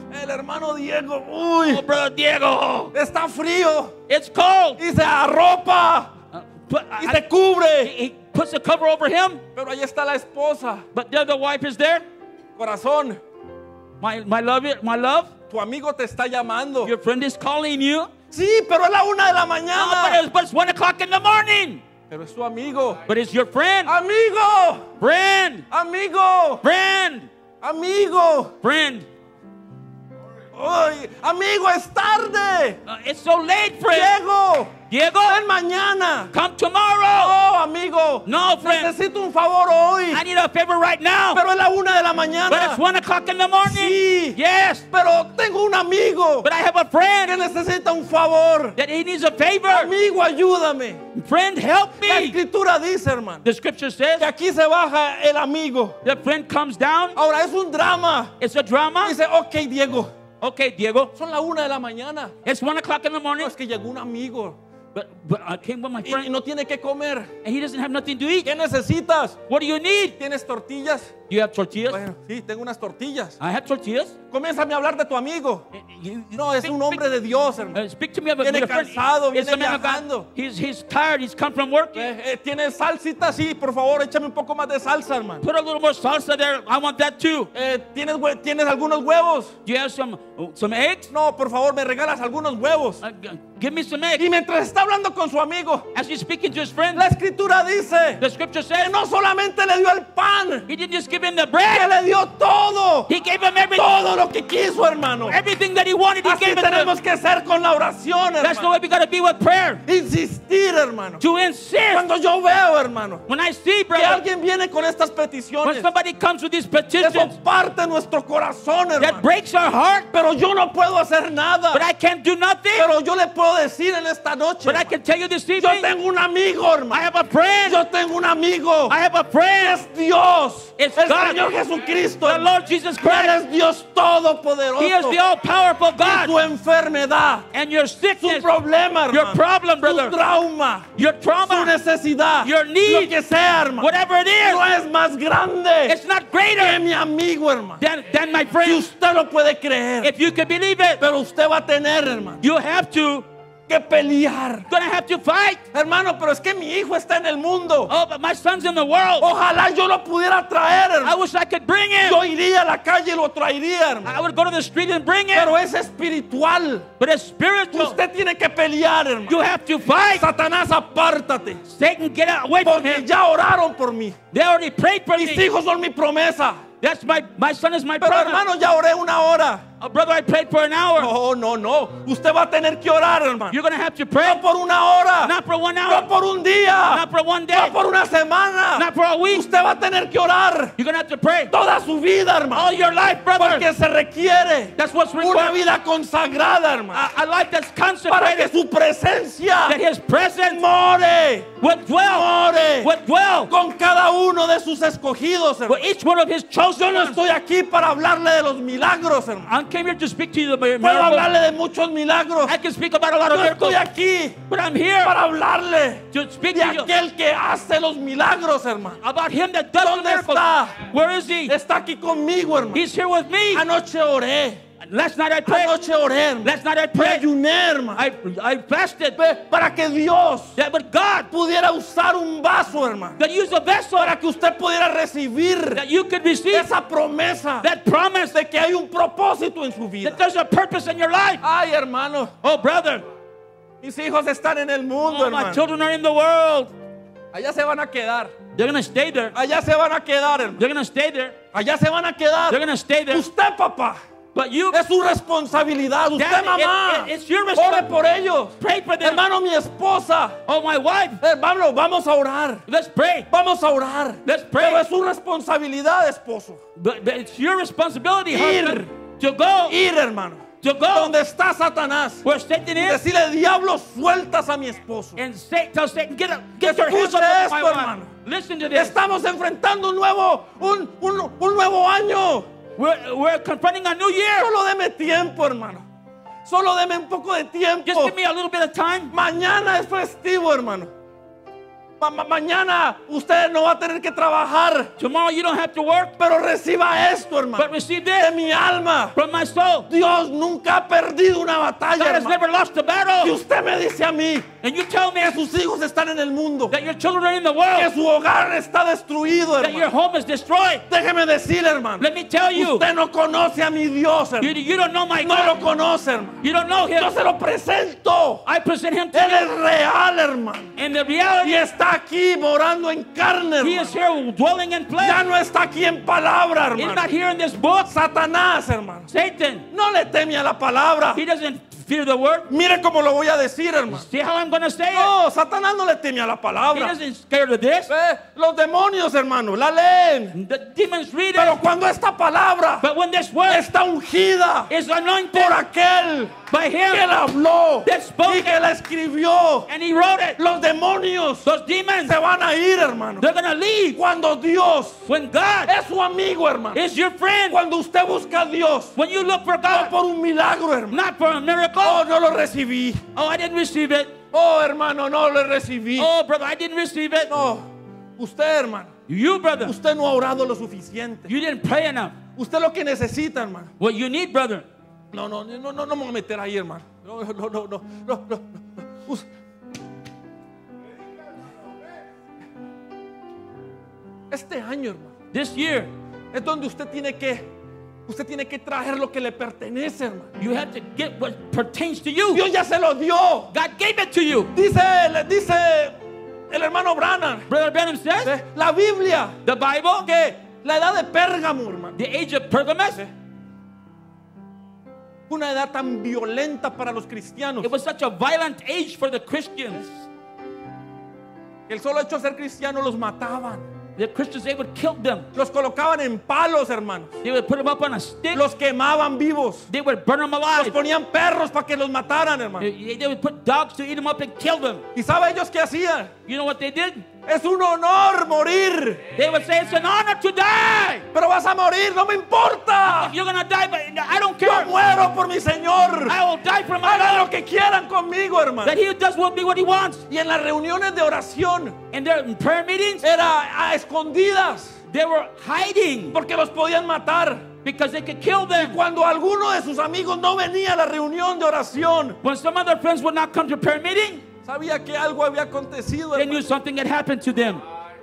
El hermano Diego, uy, Oh, brother Diego, está frío it's cold. y se arropa y se cubre. He puts a cover over him, Pero ahí está la esposa. but the other wife is there. Corazón, My love, tu amigo te está llamando. your friend is calling you. Sí, pero es la 1 de la No, mañana. but it's 1 o'clock in the morning. Pero es tu amigo. But it's your friend. Amigo, Friend, amigo, friend, amigo. friend. Uy, amigo, es tarde. It's so late, friend. Diego, Diego, ven mañana. come tomorrow. Oh, amigo, No, friend. necesito un favor hoy. I need a favor right now. Pero es la 1 de la But mañana. it's 1 o'clock in the morning. Sí. Yes, Pero tengo un amigo but I have a que friend necesita un favor. that he needs a favor. Amigo, ayúdame. Friend, help La me. escritura dice, hermano, The scripture que says aquí se baja el amigo. the friend comes down. Ahora es un drama. It's a drama. Dice, ok, Diego, Okay, Diego, son la 1 de la mañana. it's 1 o'clock in the No, morning. es que llegó un amigo But I came with my y friend no tiene que comer. and he doesn't have nothing to eat. ¿Qué necesitas? What do you need? ¿Tienes tortillas? You have tortillas? Bueno, sí, tengo unas tortillas. I have tortillas. Comiénzame a hablar de tu amigo. You- No, es speak- un hombre de Dios, hermano. Speak to me about Viene your friend. cansado, It's viene a man of God. viajando. He's tired. He's come from work. ¿Tienes salsita? Sí, por favor, échame un poco más de salsa, hermano. Put a little more salsa there. I want that too. ¿Tienes algunos huevos? Do you have some eggs? No, por favor, me regalas algunos huevos. Give me some eggs. Y mientras está hablando con su amigo, As he's speaking to his friend, la escritura dice the scripture que says no solamente le dio el pan, he didn't just give him the que bread. le dio todo. He gave him everything. Todo lo que quiso, hermano. Everything that he wanted, he Así gave it to him. tenemos que ser con la oración, That's the hermano. way we got to be with prayer. Insistir, hermano. To insist. Cuando yo veo, hermano, When I see, que brother, alguien viene con estas when peticiones, somebody comes with these eso petitions, parte nuestro corazón, that hermano. breaks our heart, Pero yo no puedo hacer nada. but I can't do nothing. Pero yo le puedo decir en esta noche, But I can tell you this yo evening, tengo un amigo, I hermano. have a friend. Yo tengo un amigo. I have a friend. Es Dios. It's El God. Señor Jesucristo. The hermano. Lord Jesus Él Christ. es Dios todopoderoso. He is the all-powerful Y God. tu enfermedad, And your su sickness, problema, your hermano, problem, tu brother, trauma, your tu trauma, necesidad, your need, lo que sea, hermano, whatever it no is, es más grande it's not que greater mi amigo, hermano. than my Si friend. usted lo puede creer, If you can believe it, pero usted va a tener, hermano, you have to, que pelear. gonna have to fight. Hermano, pero es que mi hijo está en el mundo. Oh, but my son's in the world. Ojalá yo lo pudiera traer, I hermano. wish I could bring him. Yo iría a la calle y lo traería, hermano. I would go to the street and bring him. Pero es espiritual. But it's spiritual. Usted tiene que pelear, hermano. You have to fight. Satanás, apártate. Satan, get away from Porque him. ya oraron por mí. They already prayed for Mis me. hijos son mi promesa. That's my son is my Pero brother. hermano, ya oré 1 hora. Brother, I prayed for an hour. No. Usted va a tener que orar, hermano. You're gonna have to pray. No por 1 hora. Not for 1 No hour. por un día. Not for 1 day. No por una semana. Not for a week. Usted va a tener que orar You're gonna have to pray toda su vida, all hermano. your life, brother. Porque se requiere That's what's una required. vida consagrada, hermano. A life that's Para que consecrated. su presencia That His presence more. would dwell. More. Would dwell Con cada uno de sus escogidos, for hermano. each one of His chosen Yo no ones. estoy aquí para hablarle de los milagros, hermano. I came here to speak to you about Puedo miracles. hablarle de muchos milagros. I can speak about a lot of Yo miracles, estoy aquí but I'm here para hablarle to speak de to you aquel que hace los milagros, hermano. about Him that does the ¿Dónde miracles. está? Where is He? Está aquí conmigo, hermano. He's here with me. Anoche oré. Last night I prayed. Anoche oré, hermano. Last night I Me prayed. ayuné, hermano. I fasted. Para que Dios That but God pudiera usar un vaso, hermano. that use a vessel Para que usted pudiera recibir that you could receive esa promesa that promise de que hay un propósito en su vida. that there's a purpose in your life. Ay, hermano. Oh, brother, Mis hijos están en el mundo, oh, my hermano. children are in the world. Allá se van a quedar. They're going to stay there. Allá se van a quedar, hermano. They're going to stay there. Allá se van a quedar. They're going to stay there. Usted, papá, But you, es su responsabilidad. Usted, Dad, mamá, it's your ore responsibility. por ellos. Pray for them. Hermano, mi esposa, Oh, my wife, hermano, vamos a orar. let's pray. Vamos a orar. Let's pray. Pero es su responsabilidad, esposo. But it's your responsibility, Ir. husband, to go. Ir, hermano. To go. Donde está Satanás. Where Satan is. Decirle, diablo, sueltas a mi esposo. And tell Satan, get your hands Escuche up on my esto, wife. hermano. Listen to this. Estamos enfrentando un nuevo año. We're confronting a new year. Solo deme tiempo, hermano. Solo deme un poco de tiempo. Just give me a little bit of time. Mañana es festivo, hermano. Mañana usted no va a tener que trabajar, Tomorrow you don't have to work, pero reciba esto, hermano. but receive De this mi alma, from my soul. Dios nunca ha perdido una batalla, God has hermano. never lost a Y battle. usted me dice a mí And you tell me que sus hijos están en el mundo, that your children are in the que world, su hogar está destruido, that your hermano. home is destroyed. Déjeme decirle, hermano, Let me tell you, usted no conoce a mi Dios, hermano. you don't know my No lo God. conoce, hermano. You don't know Yo him. se lo presento. I present him to Él you. es real, hermano. And the Y reality, está aquí morando en carne, he is hermano. here dwelling in Ya flesh. no está aquí en palabra, He's hermano. not here in this book. Satanás, hermano, Satan, no le teme a la palabra. he doesn't fear the word. Mire cómo lo voy a decir, hermano. See how I'm going to say it? No, Satanás no le teme a la He palabra. doesn't scared of this. Los demonios, hermano, la leen. The demons read Pero it. cuando esta palabra But when this word está ungida is por anointed aquel by que him la habló that spoke y que la escribió, and he wrote it, los demonios those demons, se van a ir, hermano. they're going to leave. Cuando Dios When God es su amigo, hermano. is your friend, Cuando usted busca a Dios, when you look for no God, por un milagro, hermano. not for a miracle. Oh, no lo recibí. Oh, I didn't receive it. Oh, hermano, no lo recibí. Oh, brother, I didn't receive it. No, usted, hermano, You, brother, usted no ha orado lo suficiente. you didn't pray enough. Usted lo que necesita, hermano. What you need, brother, No me voy a meter ahí, hermano. No. Este año, hermano, this year, es donde usted tiene que traer lo que le pertenece, hermano. you have to get what pertains to you. Dios ya se lo dio. God gave it to you. Dice el hermano Branham, Brother Branham says, la Biblia, the Bible, que la edad de Pérgamo, hermano, the age of Pergamos, una edad tan violenta para los cristianos, it was such a violent age for the Christians. que el solo hecho de ser cristiano los mataban. The Christians, they would kill them. Los colocaban en palos, hermanos. They would put them up on a stick. Los quemaban vivos. They would burn them Los alive. ponían perros para que los mataran, hermano. They would put dogs to eat them up and kill them. ¿Y sabe ellos qué hacían? You know what they did? Es un honor morir. They would say, it's an honor to die. Pero vas a morir, no me importa. You're going to die, but I don't Yo care. muero por mi Señor. I will die for my Hagan lo Lord. que quieran conmigo, hermano. That he does will be what he wants. Y en las reuniones de oración And their prayer meetings, era a escondidas they were hiding porque los podían matar. because they could kill them. Cuando alguno de sus amigos no venía a la reunión de oración, When some of their friends would not come to prayer meeting, sabía que algo había acontecido, they hermano. knew something had happened to them.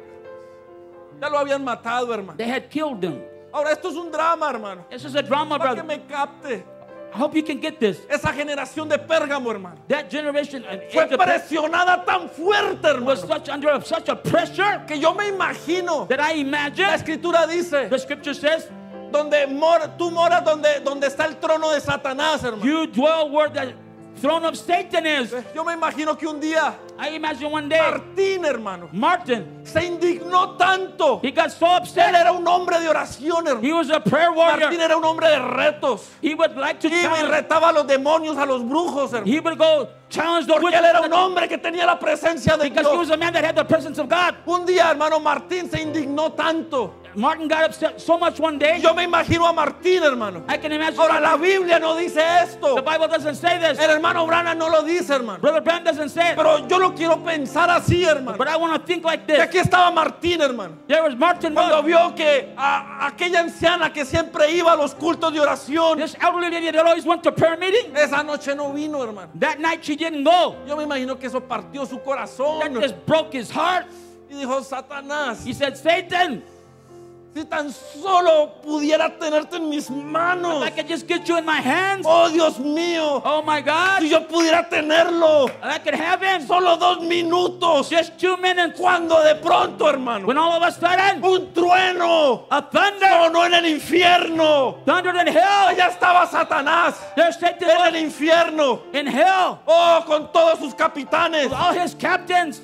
Ya lo habían matado, hermano. They had killed them. Ahora esto es un drama, hermano. This is a drama, Para que brother. me capte. I hope you can get this. Esa generación de Pérgamo, hermano, That generation fue age of presionada tan fuerte, was hermano, under such a pressure que yo me imagino. that I La imagine, escritura dice, the scripture says, tú moras donde está el trono de Satanás, hermano. you dwell where the throne of Satan is. Yo me imagino que un día I imagine one day, Martín, hermano, Martin, se indignó tanto. he got so Él upset. era un hombre de oración, hermano. He was a prayer Martín warrior. era un hombre de retos. He would like to Y challenge. retaba a los demonios, a los brujos, hermano. He would go challenge the Porque witches él era un hombre que tenía la presencia de because he Dios. was a man that had the presence of God. Un día, hermano, Martín se indignó tanto. Martin got upset so much one day. Yo me imagino a Martín, hermano. I can imagine. Ahora, la Biblia no dice esto. The Bible doesn't say this. El hermano Branham no lo dice, hermano. Brother Branham doesn't say it. Pero yo lo quiero pensar así, hermano. But I want to think like Y this. aquí estaba Martín, hermano. There was Martin. Cuando vio que aquella anciana que siempre iba a los cultos de oración, This elderly lady that always went to prayer meeting, esa noche no vino, hermano. that night she didn't go. Yo me imagino que eso partió su That corazón. just broke his heart. Y dijo, Satanás, He said, Satan, si tan solo pudiera tenerte en mis if manos. I could just get you in my hands. Oh, Dios mío. Oh my God, Si yo pudiera tenerlo. I could have him. Solo 2 minutos. Just 2 minutes. Cuando de pronto, hermano, When all of a sudden, un trueno a thunder, sonó en el infierno. thunder in hell. Allá estaba Satanás There's Satan en el infierno. in hell. Oh, con todos sus capitanes All his captains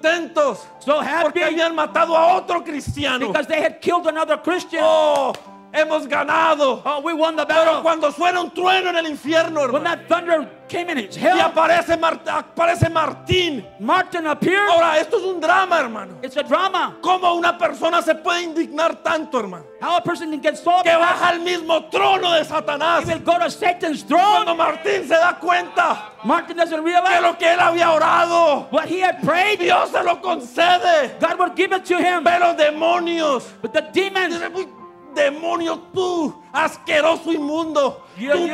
contentos so porque happy habían matado a otro cristiano. because they had killed another Christian. Oh, hemos ganado. Oh, we won the Pero battle. cuando suena un trueno en el infierno, When hermano, that thunder came in, it's y hell. aparece Martín. Martin appeared. Ahora, esto es un drama, hermano. It's a drama. ¿Cómo una persona se puede indignar tanto, hermano? How a person can get so Que upset, baja al mismo trono de Satanás. he will go to Satan's Cuando throne. Martín se da cuenta Martin doesn't que realize lo que él había orado, what he had prayed. Dios se lo concede. God would give it to him. Ve los demonios. But the demons, Uy, demonio, tú, asqueroso inmundo, You- tú you-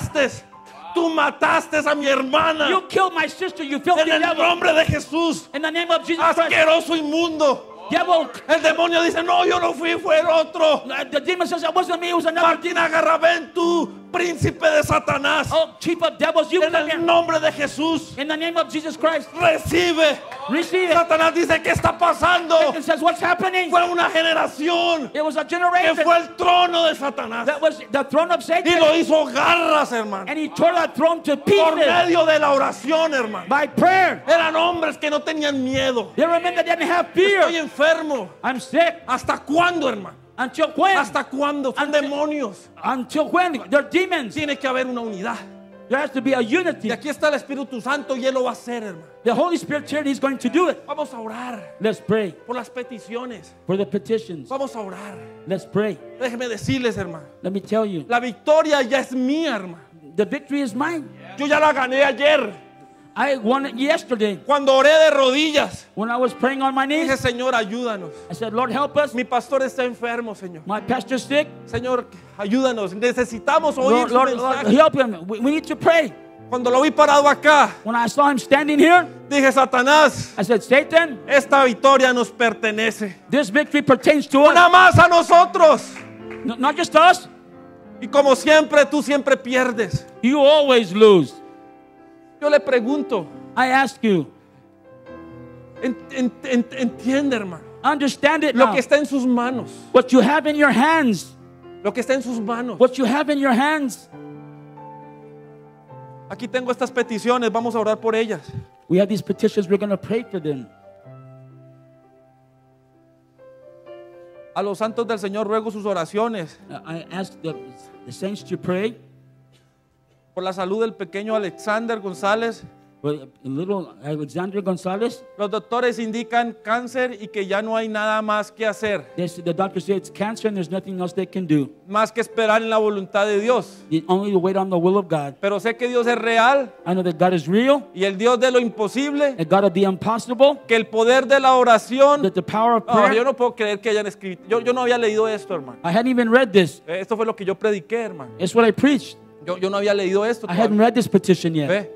mataste a mi hermana you killed my sister, you filthy en el devil. nombre de Jesús. In the name of Jesus Christ. Asqueroso inmundo. Devil, El demonio dice, no, yo no fui, fue el otro. the demon says, it wasn't me, it was another. Martín agarra, ven tú, príncipe de Satanás. Oh, chief of devils, you En come el here. nombre de Jesús, In the name of Jesus Christ. recibe. Receive it. Satanás dice, ¿qué está pasando? Satan says, what's happening? Fue una generación It was a que generation fue el trono de Satanás. that was the throne of Y Satan. lo hizo garras, hermano. And he tore that throne to Por pieces medio de la oración, hermano. by prayer. Eran hombres que no tenían miedo. There were men that didn't have Estoy fear. enfermo. I'm sick. ¿Hasta cuándo, hermano? Until when? ¿Hasta cuándo? Son demonios. Until when? They're demons. Tiene que haber una unidad. There has to be a unity. Y aquí está el Espíritu Santo y Él lo va a hacer, hermano. The Holy Spirit here, He's going to do it. Vamos a orar Let's pray por las peticiones. for the petitions. Vamos a orar. Let's pray. Déjeme decirles, hermano. Let me tell you, La victoria ya es mía, hermano. the victory is mine. Yo ya la gané ayer. I won it yesterday. Cuando oré de rodillas, When I was praying on my dije, knees, Señor, ayúdanos. I said, Lord, help us. Mi pastor está enfermo, Señor. My pastor's sick. Señor, ayúdanos. Necesitamos oír Lord, su Lord, mensaje. help him. We need to pray. Cuando lo vi parado acá, When I saw him standing here, dije, Satanás, I said, Satan, esta victoria nos pertenece. this victory pertains to us. Una más a nosotros. Not just us. Y como siempre, tú siempre pierdes. You always lose. Yo le pregunto, I ask you, entiende, hermano, understand it lo now. que está en sus manos. What you have in your hands. Lo que está en sus manos. What you have in your hands. Aquí tengo estas peticiones, vamos a orar por ellas. We have these petitions, we're going to pray for them. A los santos del Señor ruego sus oraciones I ask the saints to pray por la salud del pequeño Alexander González. for little Alexander Gonzalez. Los doctores indican cáncer y que ya no hay nada más que hacer, The doctor said it's cancer and there's nothing else they can do. más que esperar en la voluntad de Dios. Only to wait on the will of God. Pero sé que Dios es real I know that God is real, y el Dios de lo imposible, a God of the impossible, que el poder de la oración. that the power of No, prayer. yo no puedo creer que hayan escrito. Yo no había leído esto, hermano. I hadn't even read this. Esto fue lo que yo prediqué, hermano. It's what I preached. Yo no había leído esto I hadn't todavía. read this petition yet. ¿Ve?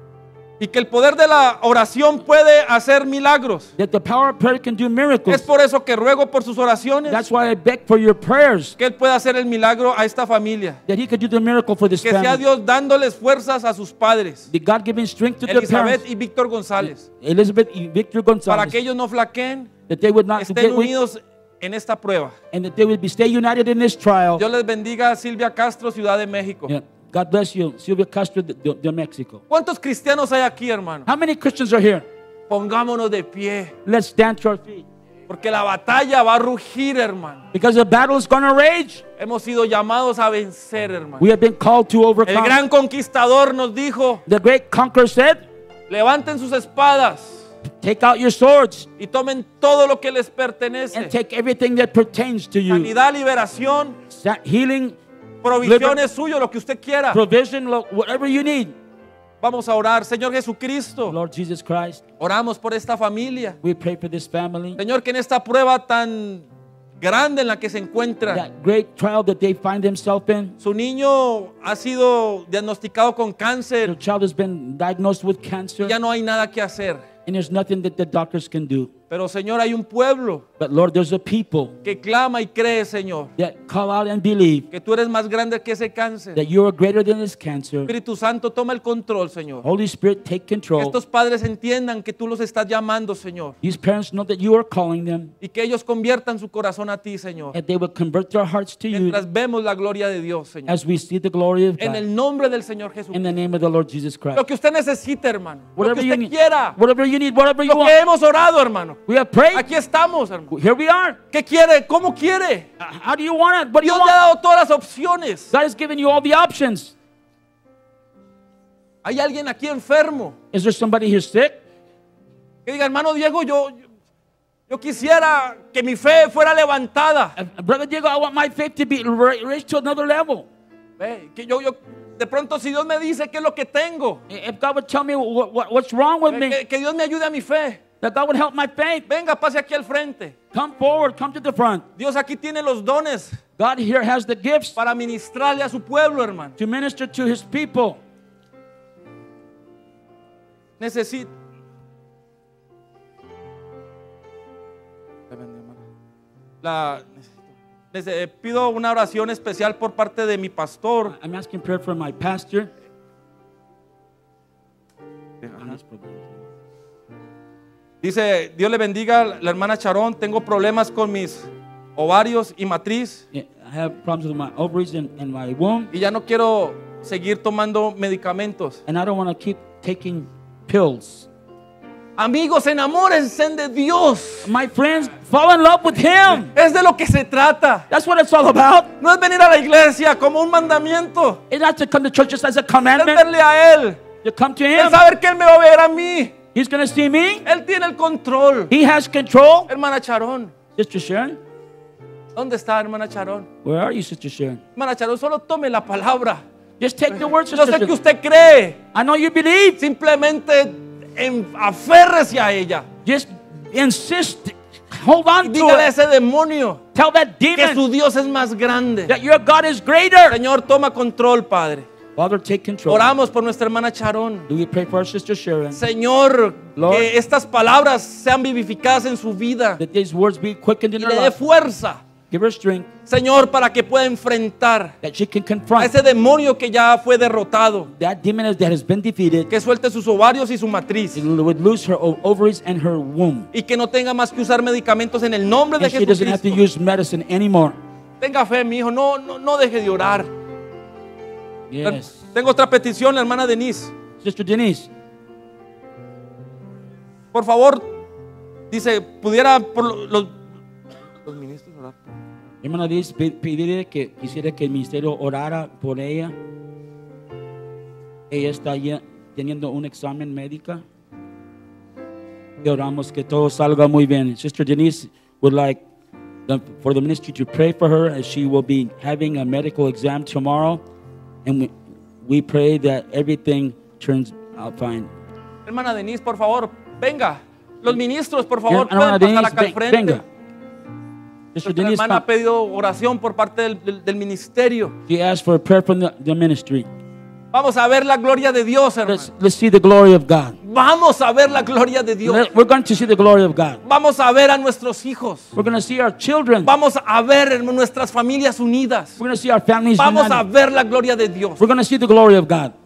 Y que el poder de la oración puede hacer milagros. That the power of prayer can do miracles. Es por eso que ruego por sus oraciones That's why I beg for your prayers, que Él pueda hacer el milagro a esta familia. that He could do the miracle for this Que sea family. Dios dándoles fuerzas a sus padres, The God giving strength to the Elizabeth parents, y Víctor González, Elizabeth and Victor para Gonzalez, que ellos no flaqueen, that they would not estén get weak, unidos en esta prueba. and that they would stay united in this trial. Dios les bendiga a Silvia Castro, Ciudad de México. Yeah. God bless you, Silvia Castro de Mexico. ¿Cuántos cristianos hay aquí, hermano? How many Christians are here? Pongámonos de pie, Let's stand to our feet. porque la batalla va a rugir, hermano. Because the battle is going to rage. Hemos sido llamados a vencer, hermano. We have been called to El overcome. gran conquistador nos dijo, The great conqueror said, levanten sus espadas take out your swords y tomen todo lo que les and pertenece. take everything that pertains to you. Sanidad, liberación, Healing, provisión es suyo, lo que usted quiera. provision, whatever you need. Vamos a orar. Señor Jesucristo, Lord Jesus Christ, oramos por esta familia. we pray for this family. Señor, que en esta prueba tan grande en la que se encuentra, That great trial that they find themselves in. su niño ha sido diagnosticado con Their cáncer. child has been diagnosed with cancer, Ya no hay nada que hacer. and there's nothing that the doctors can do. Pero Señor, hay un pueblo But Lord, there's a people que clama y cree, Señor, that call out and believe que tú eres más grande que ese cáncer. that you are greater than this cancer. Espíritu Santo, toma el control, Señor. Holy Spirit, take Que control. estos padres entiendan que tú los estás llamando, Señor, These parents know that you are calling them, y que ellos conviertan su corazón a ti, Señor, and they will convert their hearts to you mientras vemos la gloria de Dios, Señor. as we see the glory of En God. el nombre del Señor In Jesús. the name of the Lord Jesus Christ. Lo que usted necesite, hermano. Lo que Whatever you usted need, quiera. whatever you need, whatever you Lo que want. hemos orado, hermano. We have prayed. Aquí estamos, hermano. Here we are. ¿Qué quiere? ¿Cómo quiere? How do you want it? What do you Dios le ha want? dado todas las opciones. God has given you all the options. Hay alguien aquí enfermo Is there somebody here sick? que diga, hermano Diego, yo quisiera que mi fe fuera levantada. Brother Diego, I want my faith to be raised to another level. Que de pronto si Dios me dice qué es lo que tengo, If God would tell me what's wrong with me, que Dios me ayude a mi fe. that God would help my faith. Venga, pase aquí al frente. Come forward, come to the front. Dios aquí tiene los dones God here has the gifts para ministrarle a su pueblo, hermano. to minister to his people. Necesito. Pido una oración especial por parte de mi pastor. I'm asking prayer for my pastor. Dice, Dios le bendiga la hermana Charón. Tengo problemas con mis ovarios y matriz Yeah, I have problems with my ovaries and my womb, y ya no quiero seguir tomando medicamentos. and I don't want to keep taking pills. Amigos, enamórense de Dios. My friends, fall in love with him. Es de lo que se trata. That's what it's all about. No es venir a la iglesia como un mandamiento. It's not to come to church just as a Es commandment. verle a Él. You come to Es him. saber que Él me va a ver a mí. He's going to see me. Él tiene el control. He has control. Hermana Charón, Sister Sharon, ¿dónde está hermana Charón? where are you, Sister Sharon? Hermana Charón, solo tome la palabra. Just take the word, Yo Sister sé que Sharon. usted cree. I know you believe. Simplemente aférrese a ella. Just insist. Hold on to Dígale a it. ese demonio Tell that que demon su Dios es más grande. that your God is greater. Señor, toma control, Padre. Father, take control. Oramos por nuestra hermana Charón. Do we pray for our Sister Sharon? Señor, Lord. que estas palabras sean vivificadas en su vida That these words be quickened in y her le dé life. fuerza, Give her strength Señor, para que pueda enfrentar that she can a confront ese demonio que ya fue derrotado, that demon that has been defeated. que suelte sus ovarios y su matriz It would lose her ovaries and her womb. y que no tenga más que usar medicamentos en el nombre de And she doesn't have to Jesucristo. use medicine anymore. Tenga fe, mi hijo, no deje de orar. Yes. Tengo otra petición, la hermana Denise. Sister Denise, Por favor, dice, pudiera por los ministros orar. hermana Denise, pedirle que quisiera que el ministerio orara por ella. Ella está ya teniendo un examen médico. Y oramos que todo salga muy bien. Sister Denise would like for the ministry to pray for her as she will be having a medical exam tomorrow. And we pray that everything turns out fine. Hermana Denise, por favor, venga. Los ministros, por favor, Hermana pueden pasar Denise, acá al frente. venga. Sister Nuestra Denise, hermana ha pedido oración por parte del ministerio. she asked for a prayer from the ministry. Vamos a ver la gloria de Dios, hermano. Let's see the glory of God. Vamos a ver la gloria de Dios. We're going to see the glory of God. Vamos a ver a nuestros hijos. We're going to see our children. Vamos a ver nuestras familias unidas. We're going to see our families Vamos a united. ver la gloria de Dios. We're going to see the glory of God.